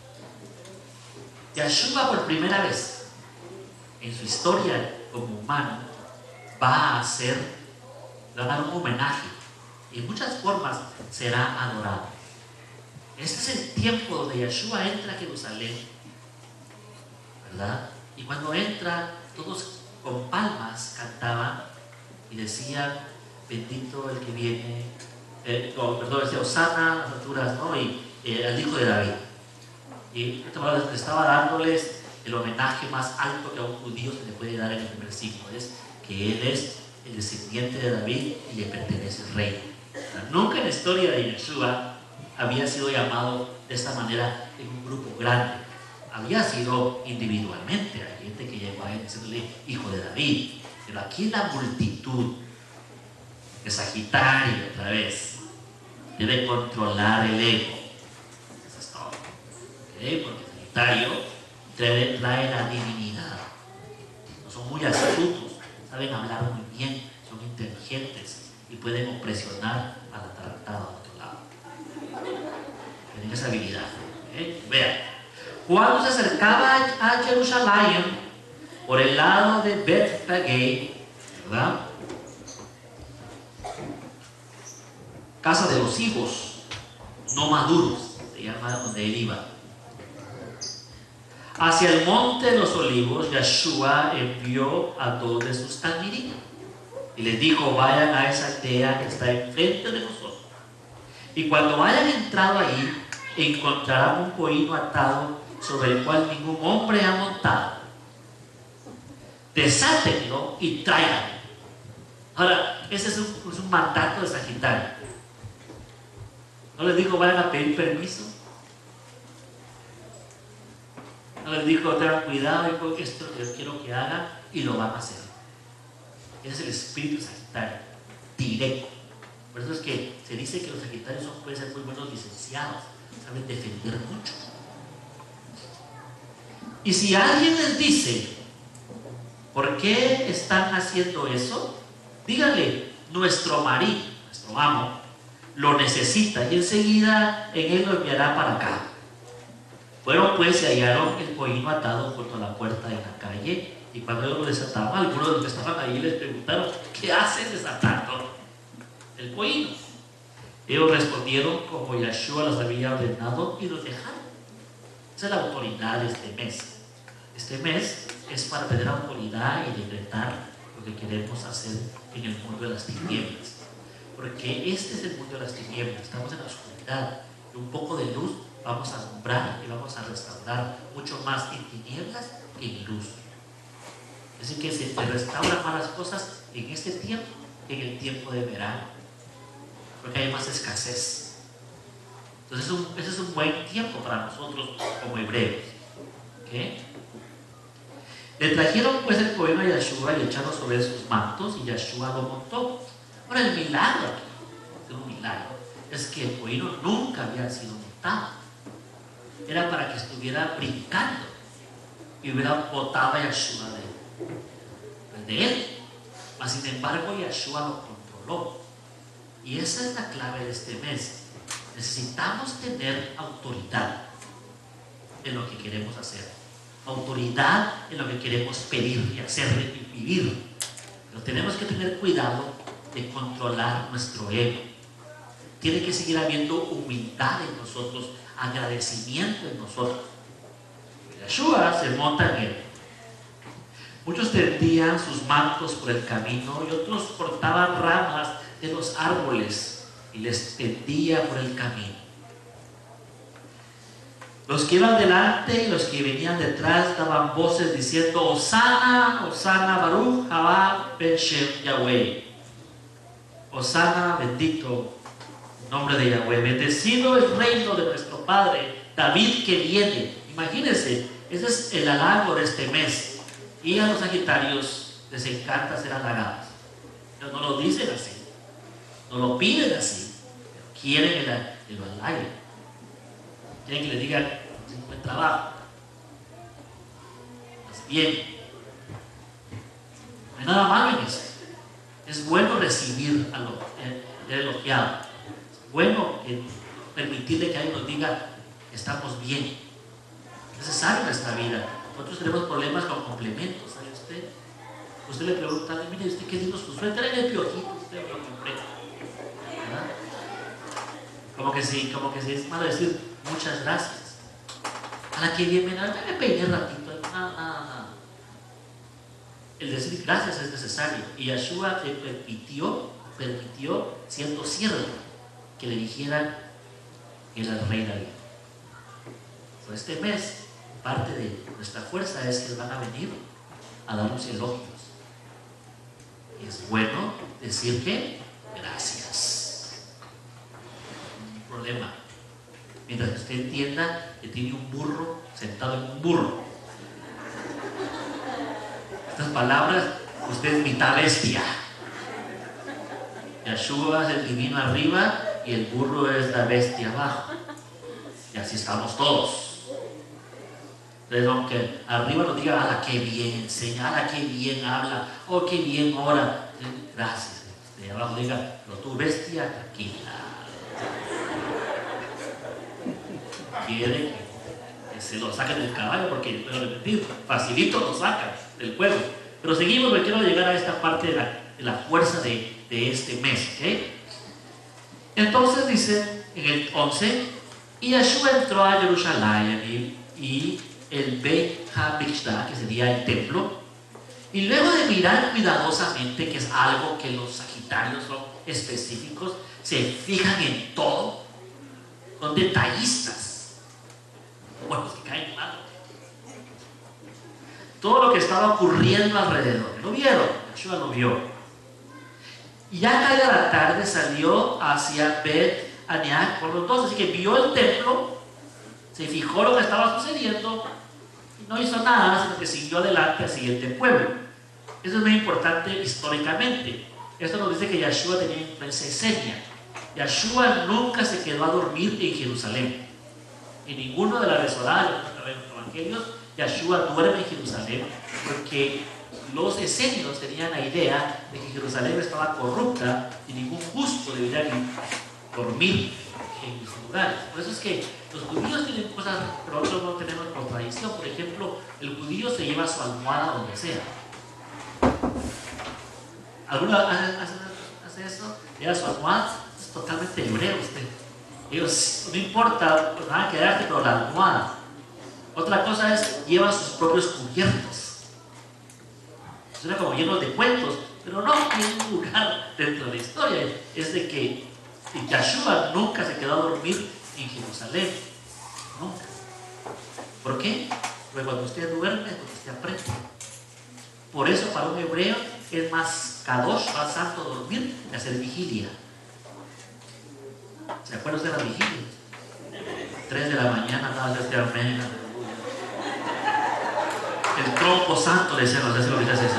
[SPEAKER 1] Yeshua por primera vez en su historia como humano va a hacer, va a dar un homenaje y en muchas formas será adorado. Este es el tiempo donde Yeshua entra a Jerusalén, ¿verdad? Y cuando entra, todos con palmas cantaban y decían: bendito el que viene, eh, oh, perdón, decía Osana a las alturas, ¿no? Y eh, el hijo de David. Y estaba dándoles el homenaje más alto que a un judío se le puede dar en el primer siglo, es que él es el descendiente de David y le pertenece el reino. O sea, nunca en la historia de Yeshua había sido llamado de esta manera en un grupo grande. Había sido individualmente, hay gente que llegó a él diciéndole hijo de David, pero aquí la multitud de Sagitario otra vez debe controlar el ego. Eso es todo. ¿Okay? Porque Sagitario trae, trae la divinidad. No son muy astutos, saben hablar muy bien, son inteligentes y pueden impresionar al atarantado al otro lado. Tienen esa habilidad. ¿Okay? Vean. Cuando se acercaba a Jerusalén por el lado de Bethfagé, ¿verdad? Casa de los higos no maduros, se llama donde él iba. Hacia el monte de los olivos, Yeshua envió a dos de sus talmidim y les dijo: vayan a esa aldea que está enfrente de nosotros. Y cuando hayan entrado ahí, encontrarán un pollino atado sobre el cual ningún hombre ha montado. Desátenlo y tráiganlo. Ahora, ese es un, es un mandato de Sagitario. No les dijo vayan a pedir permiso. No les dijo tengan cuidado, dijo esto es lo que yo quiero que hagan y lo van a hacer. Ese es el espíritu Sagitario, directo. Por eso es que se dice que los Sagitarios son, pueden ser muy buenos licenciados, saben defender mucho. Y si alguien les dice ¿por qué están haciendo eso? Díganle: nuestro marido, nuestro amo, lo necesita y enseguida en él lo enviará para acá. Fueron pues y hallaron el pollino atado junto a la puerta de la calle, y cuando ellos lo desataban, algunos de los que estaban ahí les preguntaron: ¿qué hacen desatando el pollino? Ellos respondieron como Yeshua los había ordenado y los dejaron. Esa es la autoridad de este mes. Este mes es para tener autoridad y decretar lo que queremos hacer en el mundo de las tinieblas. Porque este es el mundo de las tinieblas. Estamos en la oscuridad. Y un poco de luz vamos a alumbrar y vamos a restaurar mucho más en tinieblas que en luz. Así que se restauran más las cosas en este tiempo que en el tiempo de verano. Porque hay más escasez. Entonces es un, ese es un buen tiempo para nosotros como hebreos. ¿Okay? Le trajeron pues el pollino a Yeshua y le echaron sobre sus mantos y Yeshua lo montó. Ahora el milagro aquí, un milagro, es que el pollino nunca había sido montado. Era para que estuviera brincando y hubiera botado a Yeshua de, de él. Mas sin embargo Yeshua lo controló. Y esa es la clave de este mes. Necesitamos tener autoridad en lo que queremos hacer, autoridad en lo que queremos pedir y hacer y vivir, pero tenemos que tener cuidado de controlar nuestro ego. Tiene que seguir habiendo humildad en nosotros, agradecimiento en nosotros. Yeshua se monta en él. Muchos tendían sus mantos por el camino y otros cortaban ramas de los árboles y les tendía por el camino. Los que iban delante y los que venían detrás daban voces diciendo: Osana, Osana, Baruch Haba Ben Shem Yahweh. Osana, bendito el nombre de Yahweh. Bendecido el reino de nuestro padre David que viene. Imagínense, ese es el halago de este mes. Y a los Sagitarios les encanta ser halagados. Ellos no lo dicen así, no lo piden así, pero quieren el, el halague, quieren que le digan buen trabajo, estás bien. No hay nada malo en eso. Es bueno recibir a lo, eh, el elogiado. Es bueno eh, permitirle que alguien nos diga que estamos bien. Es necesario en nuestra vida. Nosotros tenemos problemas con complementos, ¿sabe usted? Usted le pregunta, mire, ¿usted qué lindo su suéter? Trae el piojito, usted lo compré. ¿Verdad? Como que sí, como que sí, es malo decir muchas gracias. A la que viene, me peiné ratito, nada, nada, nada. El decir gracias es necesario. Y Yeshua permitió, permitió, siendo siervo, que le dijeran que era el rey David. Por este mes, parte de nuestra fuerza es que van a venir a darnos elogios. Y es bueno decir que gracias. Un problema. Mientras que usted entienda que tiene un burro sentado en un burro. Estas palabras, usted es mitad bestia. Yeshua es el divino arriba y el burro es la bestia abajo. Y así estamos todos. Entonces, aunque arriba nos diga, ala, qué bien enseña, ala, qué bien habla, oh, qué bien ora, gracias. De abajo diga, pero tú, bestia, tranquila. Quiere que se lo saquen del caballo, porque, pero repetir, facilito lo sacan del juego. Pero seguimos, porque quiero llegar a esta parte de la, de la fuerza de, de este mes, ¿ok? Entonces dice en el once, y Yeshua entró a Jerusalén y, y el Beit HaMikdash, que sería el templo, y luego de mirar cuidadosamente, que es algo que los sagitarios son específicos, se fijan en todo, son detallistas, bueno, los que caen mal, todo lo que estaba ocurriendo alrededor, lo vieron, Yeshua lo vio, y ya caída la tarde salió hacia Bet Aniach por los dos, así que vio el templo, se fijó lo que estaba sucediendo y no hizo nada, sino que siguió adelante al siguiente pueblo. Eso es muy importante históricamente. Esto nos dice que Yeshua tenía influencia esenia. Yeshua nunca se quedó a dormir en Jerusalén. En ninguno de las resonadas de los evangelios, Yeshua duerme en Jerusalén, porque los esenios tenían la idea de que Jerusalén estaba corrupta y ningún justo debería dormir en los lugares. Por eso es que los judíos tienen cosas, pero nosotros no tenemos por tradición. Por ejemplo, el judío se lleva su almohada donde sea. ¿Alguno hace, hace, hace eso? Lleva su almohada. Es totalmente hebreo usted. Ellos, no importa, pues van a quedarse, pero la almohada. Otra cosa es, lleva sus propios cubiertos. Suena como llenos de cuentos, pero no tiene un lugar dentro de la historia. Es de que Yeshua nunca se quedó a dormir en Jerusalén. Nunca. ¿Por qué? Porque cuando usted duerme, cuando usted aprende. Por eso para un hebreo es más kadosh, más santo dormir que hacer vigilia. ¿Se acuerdan de la vigilia? Tres de la mañana, nada de este amén. El tronco santo de ser, no sé si lo que hace eso.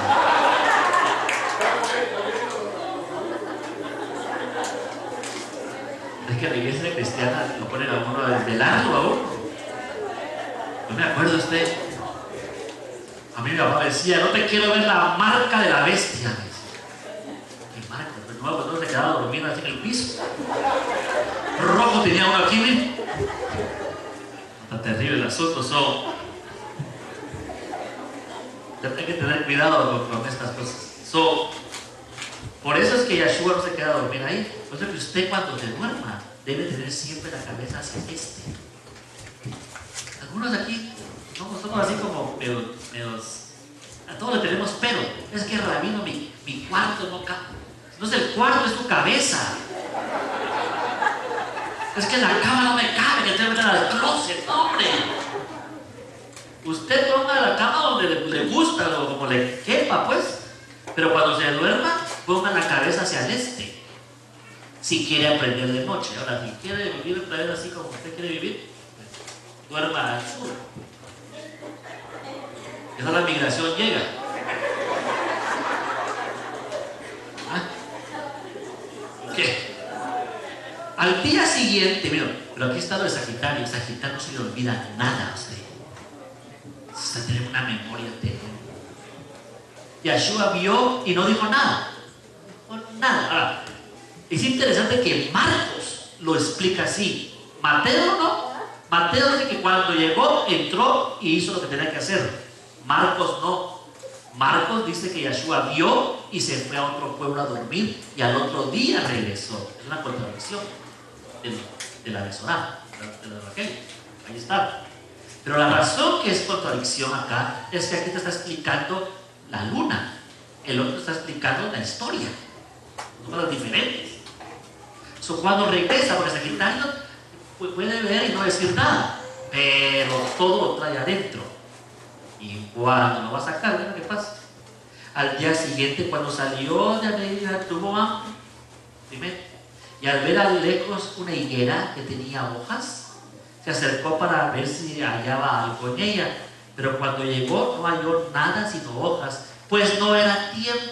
[SPEAKER 1] Es que la iglesia cristiana lo ponen a uno de largo a uno. Yo me acuerdo usted. A mí mi papá decía, no te quiero ver la marca de la bestia. ¿Qué marca? Pues no, pues no se quedaba dormido así en el piso. Rojo tenía uno aquí, ¿sí? Está terrible el asunto. So, hay que tener cuidado con, con estas cosas. So, por eso es que Yeshua no se queda a dormir ahí. Por eso es que usted cuando se duerma debe tener siempre la cabeza hacia este. Algunos de aquí somos, somos así como medios, medios, a todos le tenemos pero. Es que rabino, mi, mi cuarto no cabe. Entonces el cuarto es tu cabeza. Es que la cama no me cabe, que tengo que meter al closet, hombre. Usted ponga la cama donde le, le gusta, o como le quepa, pues. Pero cuando se duerma, ponga la cabeza hacia el este. Si quiere aprender de noche. Ahora, si quiere vivir el planeta así como usted quiere vivir, pues, duerma al sur. Esa la migración llega. ¿Ah? ¿Qué? Al día siguiente, mira, pero aquí está lo de Sagitario. Sagitario no se le olvida nada a usted. Usted tiene una memoria terrible. Yeshua vio y no dijo nada. No dijo nada. Ahora, es interesante que Marcos lo explica así. Mateo no. Mateo dice que cuando llegó, entró y hizo lo que tenía que hacer. Marcos no. Marcos dice que Yeshua vio y se fue a otro pueblo a dormir y al otro día regresó. Es una contradicción de, de la Besorá, de la Evangelio. Ahí está. Pero la razón que es contradicción acá es que aquí te está explicando la luna, el otro está explicando la historia. Son cosas diferentes. So, cuando regresa, porque Sagitario puede ver y no decir nada, pero todo lo trae adentro. Y cuando lo va a sacar, ¿qué es lo que pasa? Al día siguiente, cuando salió de América, tuvo hambre. Primero. Y al ver a lo lejos una higuera que tenía hojas, se acercó para ver si hallaba algo en ella. Pero cuando llegó, no halló nada sino hojas, pues no era tiempo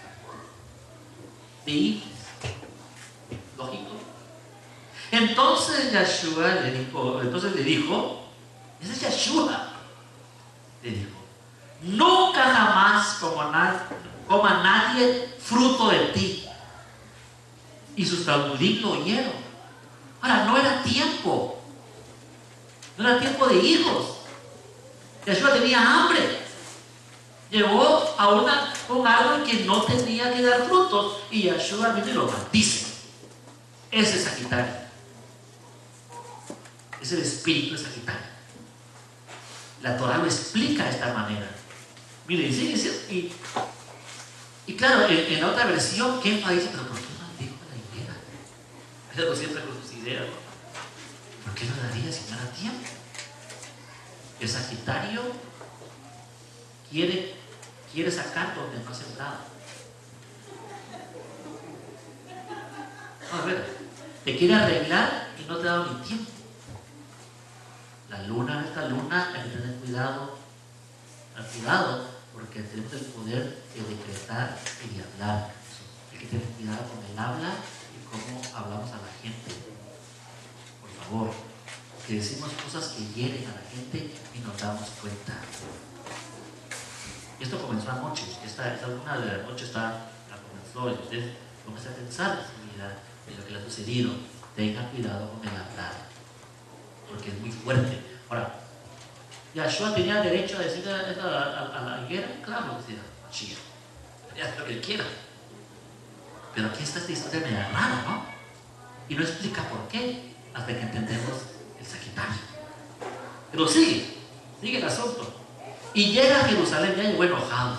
[SPEAKER 1] de ir. Lógico. Entonces Yeshua le dijo, entonces le dijo, ese es Yeshua. Le dijo, nunca jamás coma, na coma nadie fruto de ti. Y sus talmudim lo oyeron. Ahora, no era tiempo. No era tiempo de hijos. Yeshua tenía hambre. Llegó a una, un árbol que no tenía que dar frutos y Yeshua viene y lo maldice. Ese es Sagitario. Es el espíritu de Sagitario. La Torah lo explica de esta manera. Mire, sí, sí, y, y claro, en, en la otra versión, Kefa dice, pero ¿por qué maldijo a la higuera? Pero siempre con sus ideas, ¿no? ¿Por qué no daría si no era tiempo? El Sagitario quiere, quiere sacar donde no ha sembrado. No, a ver, te quiere arreglar y no te ha dado ni tiempo. La luna, esta luna, hay que tener cuidado, cuidado, porque tenemos el poder de decretar y de hablar. Hay que tener cuidado con el habla y cómo hablamos a la gente. Por favor, que decimos cosas que hieren a la gente y nos damos cuenta. Esto comenzó anoche, esta, esta luna de la noche está, la comenzó, y ustedes comienzan a pensar en su vida, de lo que le ha sucedido. Tengan cuidado con el hablar, porque es muy fuerte. Ahora, Yeshua tenía derecho a decirle a, a, a, a la higuera, claro, decía, Mashiach, haz lo que él quiera. Pero aquí está esta historia media rara, ¿no? Y no explica por qué, hasta que entendemos el Sagitario. Pero sigue, sigue el asunto. Y llega a Jerusalén, ya llegó enojado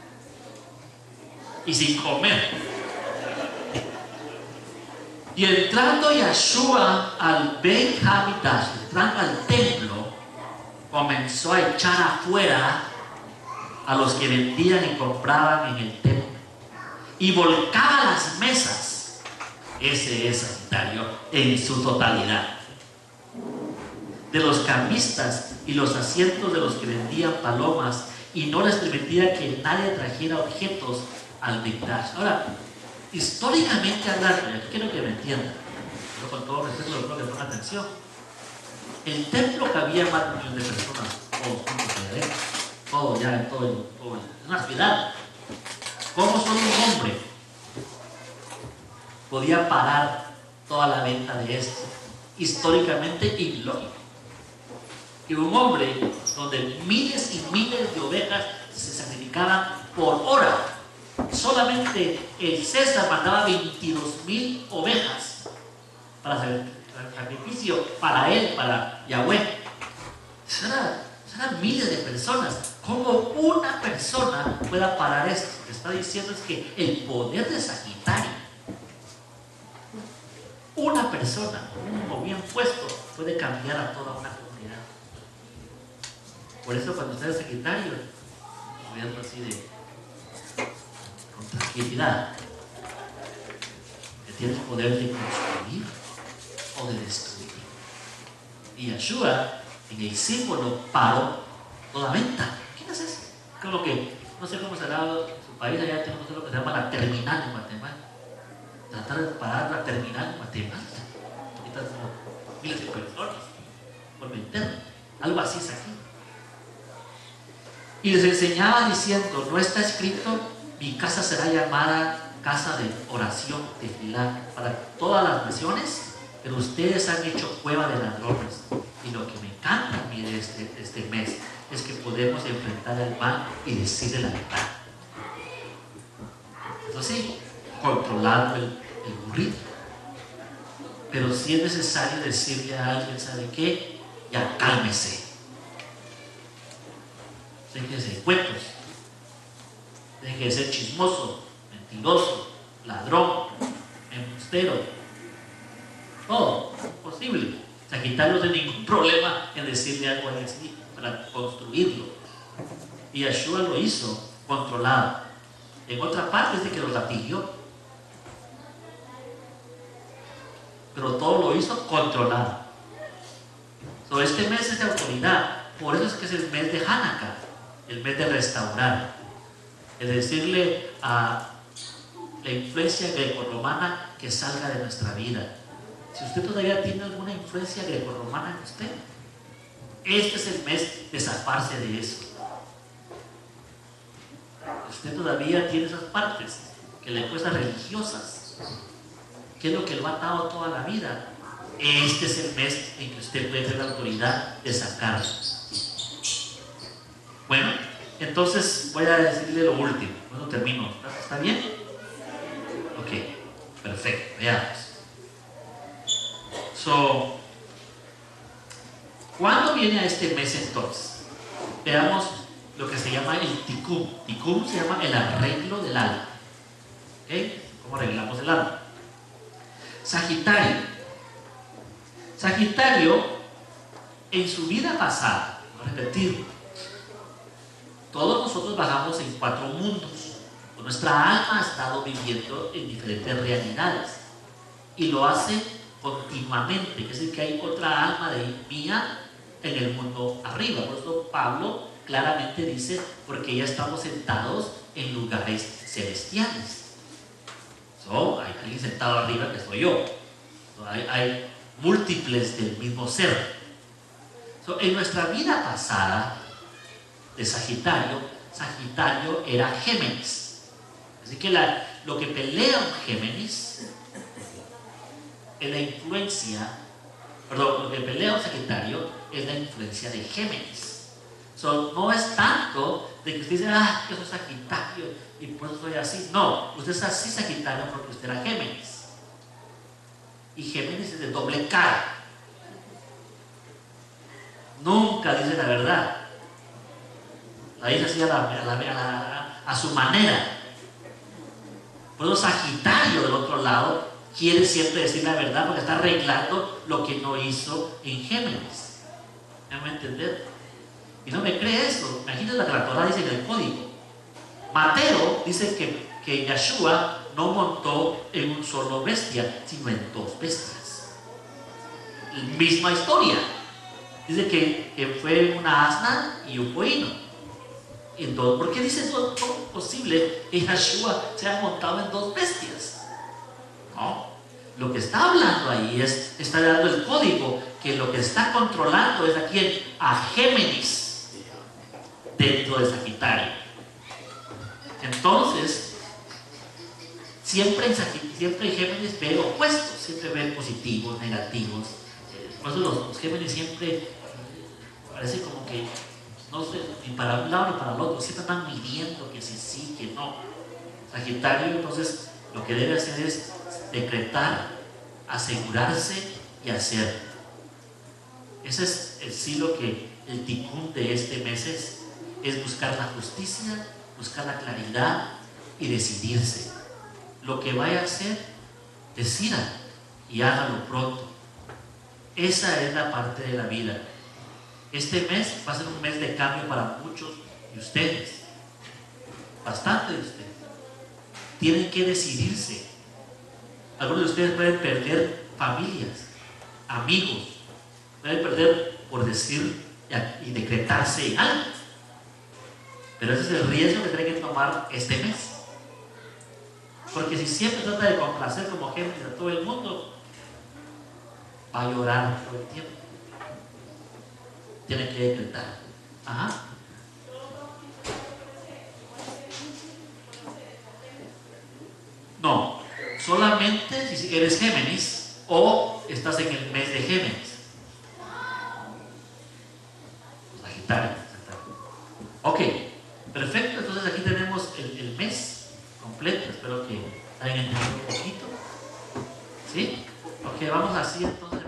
[SPEAKER 1] y sin comer. Y entrando Yeshua al Beit Hamikdash, entrando al templo, comenzó a echar afuera a los que vendían y compraban en el templo y volcaba las mesas. Ese es Sagitario en su totalidad. De los cambistas y los asientos de los que vendían palomas, y no les permitía que nadie trajera objetos al Mikdash. Ahora, históricamente hablando, y aquí quiero que me entiendan, pero con todo respeto les ruego que pongan atención. El templo cabía más de un millón de personas, todos juntos allá adentro, todo ya en todo, todo, es una ciudad. ¿Cómo solo un hombre podía parar toda la venta de esto? Históricamente ilógico. Que un hombre donde miles y miles de ovejas se sacrificaban por hora. Solamente el César mandaba veintidós mil ovejas para hacer el sacrificio para él, para Yahweh. Eso era, eso eran miles de personas. ¿Cómo una persona pueda parar esto? Lo que está diciendo es que el poder de Sagitario, una persona, uno bien puesto, puede cambiar a toda una comunidad. Por eso cuando usted es Sagitario, gobierno así de con tranquilidad, que tiene el poder de construir o de destruir. Y Yeshua en el símbolo paró toda venta. ¿Quién es ese? Como que, no sé cómo será en su país, allá tenemos lo que se llama la terminal en Guatemala. Tratar de parar la terminal en Guatemala. forma interna. Algo así es aquí. Y les enseñaba diciendo, no está escrito, mi casa será llamada casa de oración, de tefilá, para todas las naciones, pero ustedes han hecho cueva de ladrones. Y lo que me encanta a mí de este, este mes es que podemos enfrentar al mal y decirle la verdad. Eso sí, controlando el, el burrito. Pero si es necesario decirle a alguien, ¿sabe qué? Ya cálmese. Déjese de cuentos. Deje de ser chismoso, mentiroso, ladrón, embustero. Todo posible. O sea, quitarnos de ningún problema en decirle algo así para construirlo. Y Yeshua lo hizo controlado. En otra parte dice que lo latiguió. Pero todo lo hizo controlado. So, este mes es de autoridad. Por eso es que es el mes de Hanukkah, el mes de restaurar. Es decirle a la influencia grecorromana que salga de nuestra vida. Si usted todavía tiene alguna influencia grecorromana en usted, este es el mes de zafarse de eso. Usted todavía tiene esas partes que le cuestan religiosas, que es lo que lo ha atado toda la vida. Este es el mes en que usted puede tener la autoridad de sacarlo. Bueno, entonces voy a decirle lo último. Bueno, termino. ¿Está bien? Ok, perfecto. Veamos. So, ¿cuándo viene a este mes entonces? Veamos lo que se llama el tikkun. Tikkun se llama el arreglo del alma. ¿Ok? ¿Cómo arreglamos el alma? Sagitario. Sagitario, en su vida pasada, voy a repetirlo, todos nosotros bajamos en cuatro mundos. Nuestra alma ha estado viviendo en diferentes realidades y lo hace continuamente. Es decir, que hay otra alma de mía en el mundo arriba. Por eso Pablo claramente dice, porque ya estamos sentados en lugares celestiales. So, hay alguien sentado arriba que soy yo. So, hay, hay múltiples del mismo ser. So, en nuestra vida pasada de Sagitario, Sagitario era Géminis. Así que la, lo que pelea un Géminis es la influencia, perdón, lo que pelea un Sagitario es la influencia de Géminis. So, no es tanto de que usted dice, ah, yo soy Sagitario y por eso soy así. No, usted es así Sagitario porque usted era Géminis. Y Géminis es de doble cara. Nunca dice la verdad. La dice así a, la, a, la, a, la, a su manera. Por eso Sagitario del otro lado quiere siempre decir la verdad porque está arreglando lo que no hizo en Géminis. ¿Me van a entender? Y no me cree eso. Imagínense lo que la Torah dice en el código. Mateo dice que, que Yeshua no montó en un solo bestia, sino en dos bestias. La misma historia. Dice que, que fue una asna y un pollino. Entonces, ¿por qué dice eso? ¿Cómo es posible que Yeshua se haya montado en dos bestias? No. Lo que está hablando ahí es, está dando el código, que lo que está controlando es a quién, a Géminis dentro de Sagitario. Entonces, siempre en, siempre en Géminis ve opuestos, siempre ve positivos, negativos. Por eso los, los Géminis siempre parece como que no sé, ni para un lado ni para el otro, siempre están midiendo que sí, sí, que no. Sagitario, entonces, lo que debe hacer es decretar, asegurarse y hacer. Ese es el sí lo que el tikkun de este mes es, es buscar la justicia, buscar la claridad y decidirse. Lo que vaya a hacer, decida y hágalo pronto. Esa es la parte de la vida. Este mes va a ser un mes de cambio para muchos de ustedes, bastante de ustedes. Tienen que decidirse. Algunos de ustedes pueden perder familias, amigos, pueden perder por decir y decretarse en algo. Pero ese es el riesgo que tienen que tomar este mes. Porque si siempre trata de complacer como Géminis a todo el mundo, va a llorar todo el tiempo. tiene que decretar. Ajá. No, solamente si eres Géminis o estás en el mes de Géminis. Sagitario. Ok, perfecto. Entonces aquí tenemos el, el mes completo. Espero que hayan entendido un poquito. ¿Sí? Ok, vamos así entonces.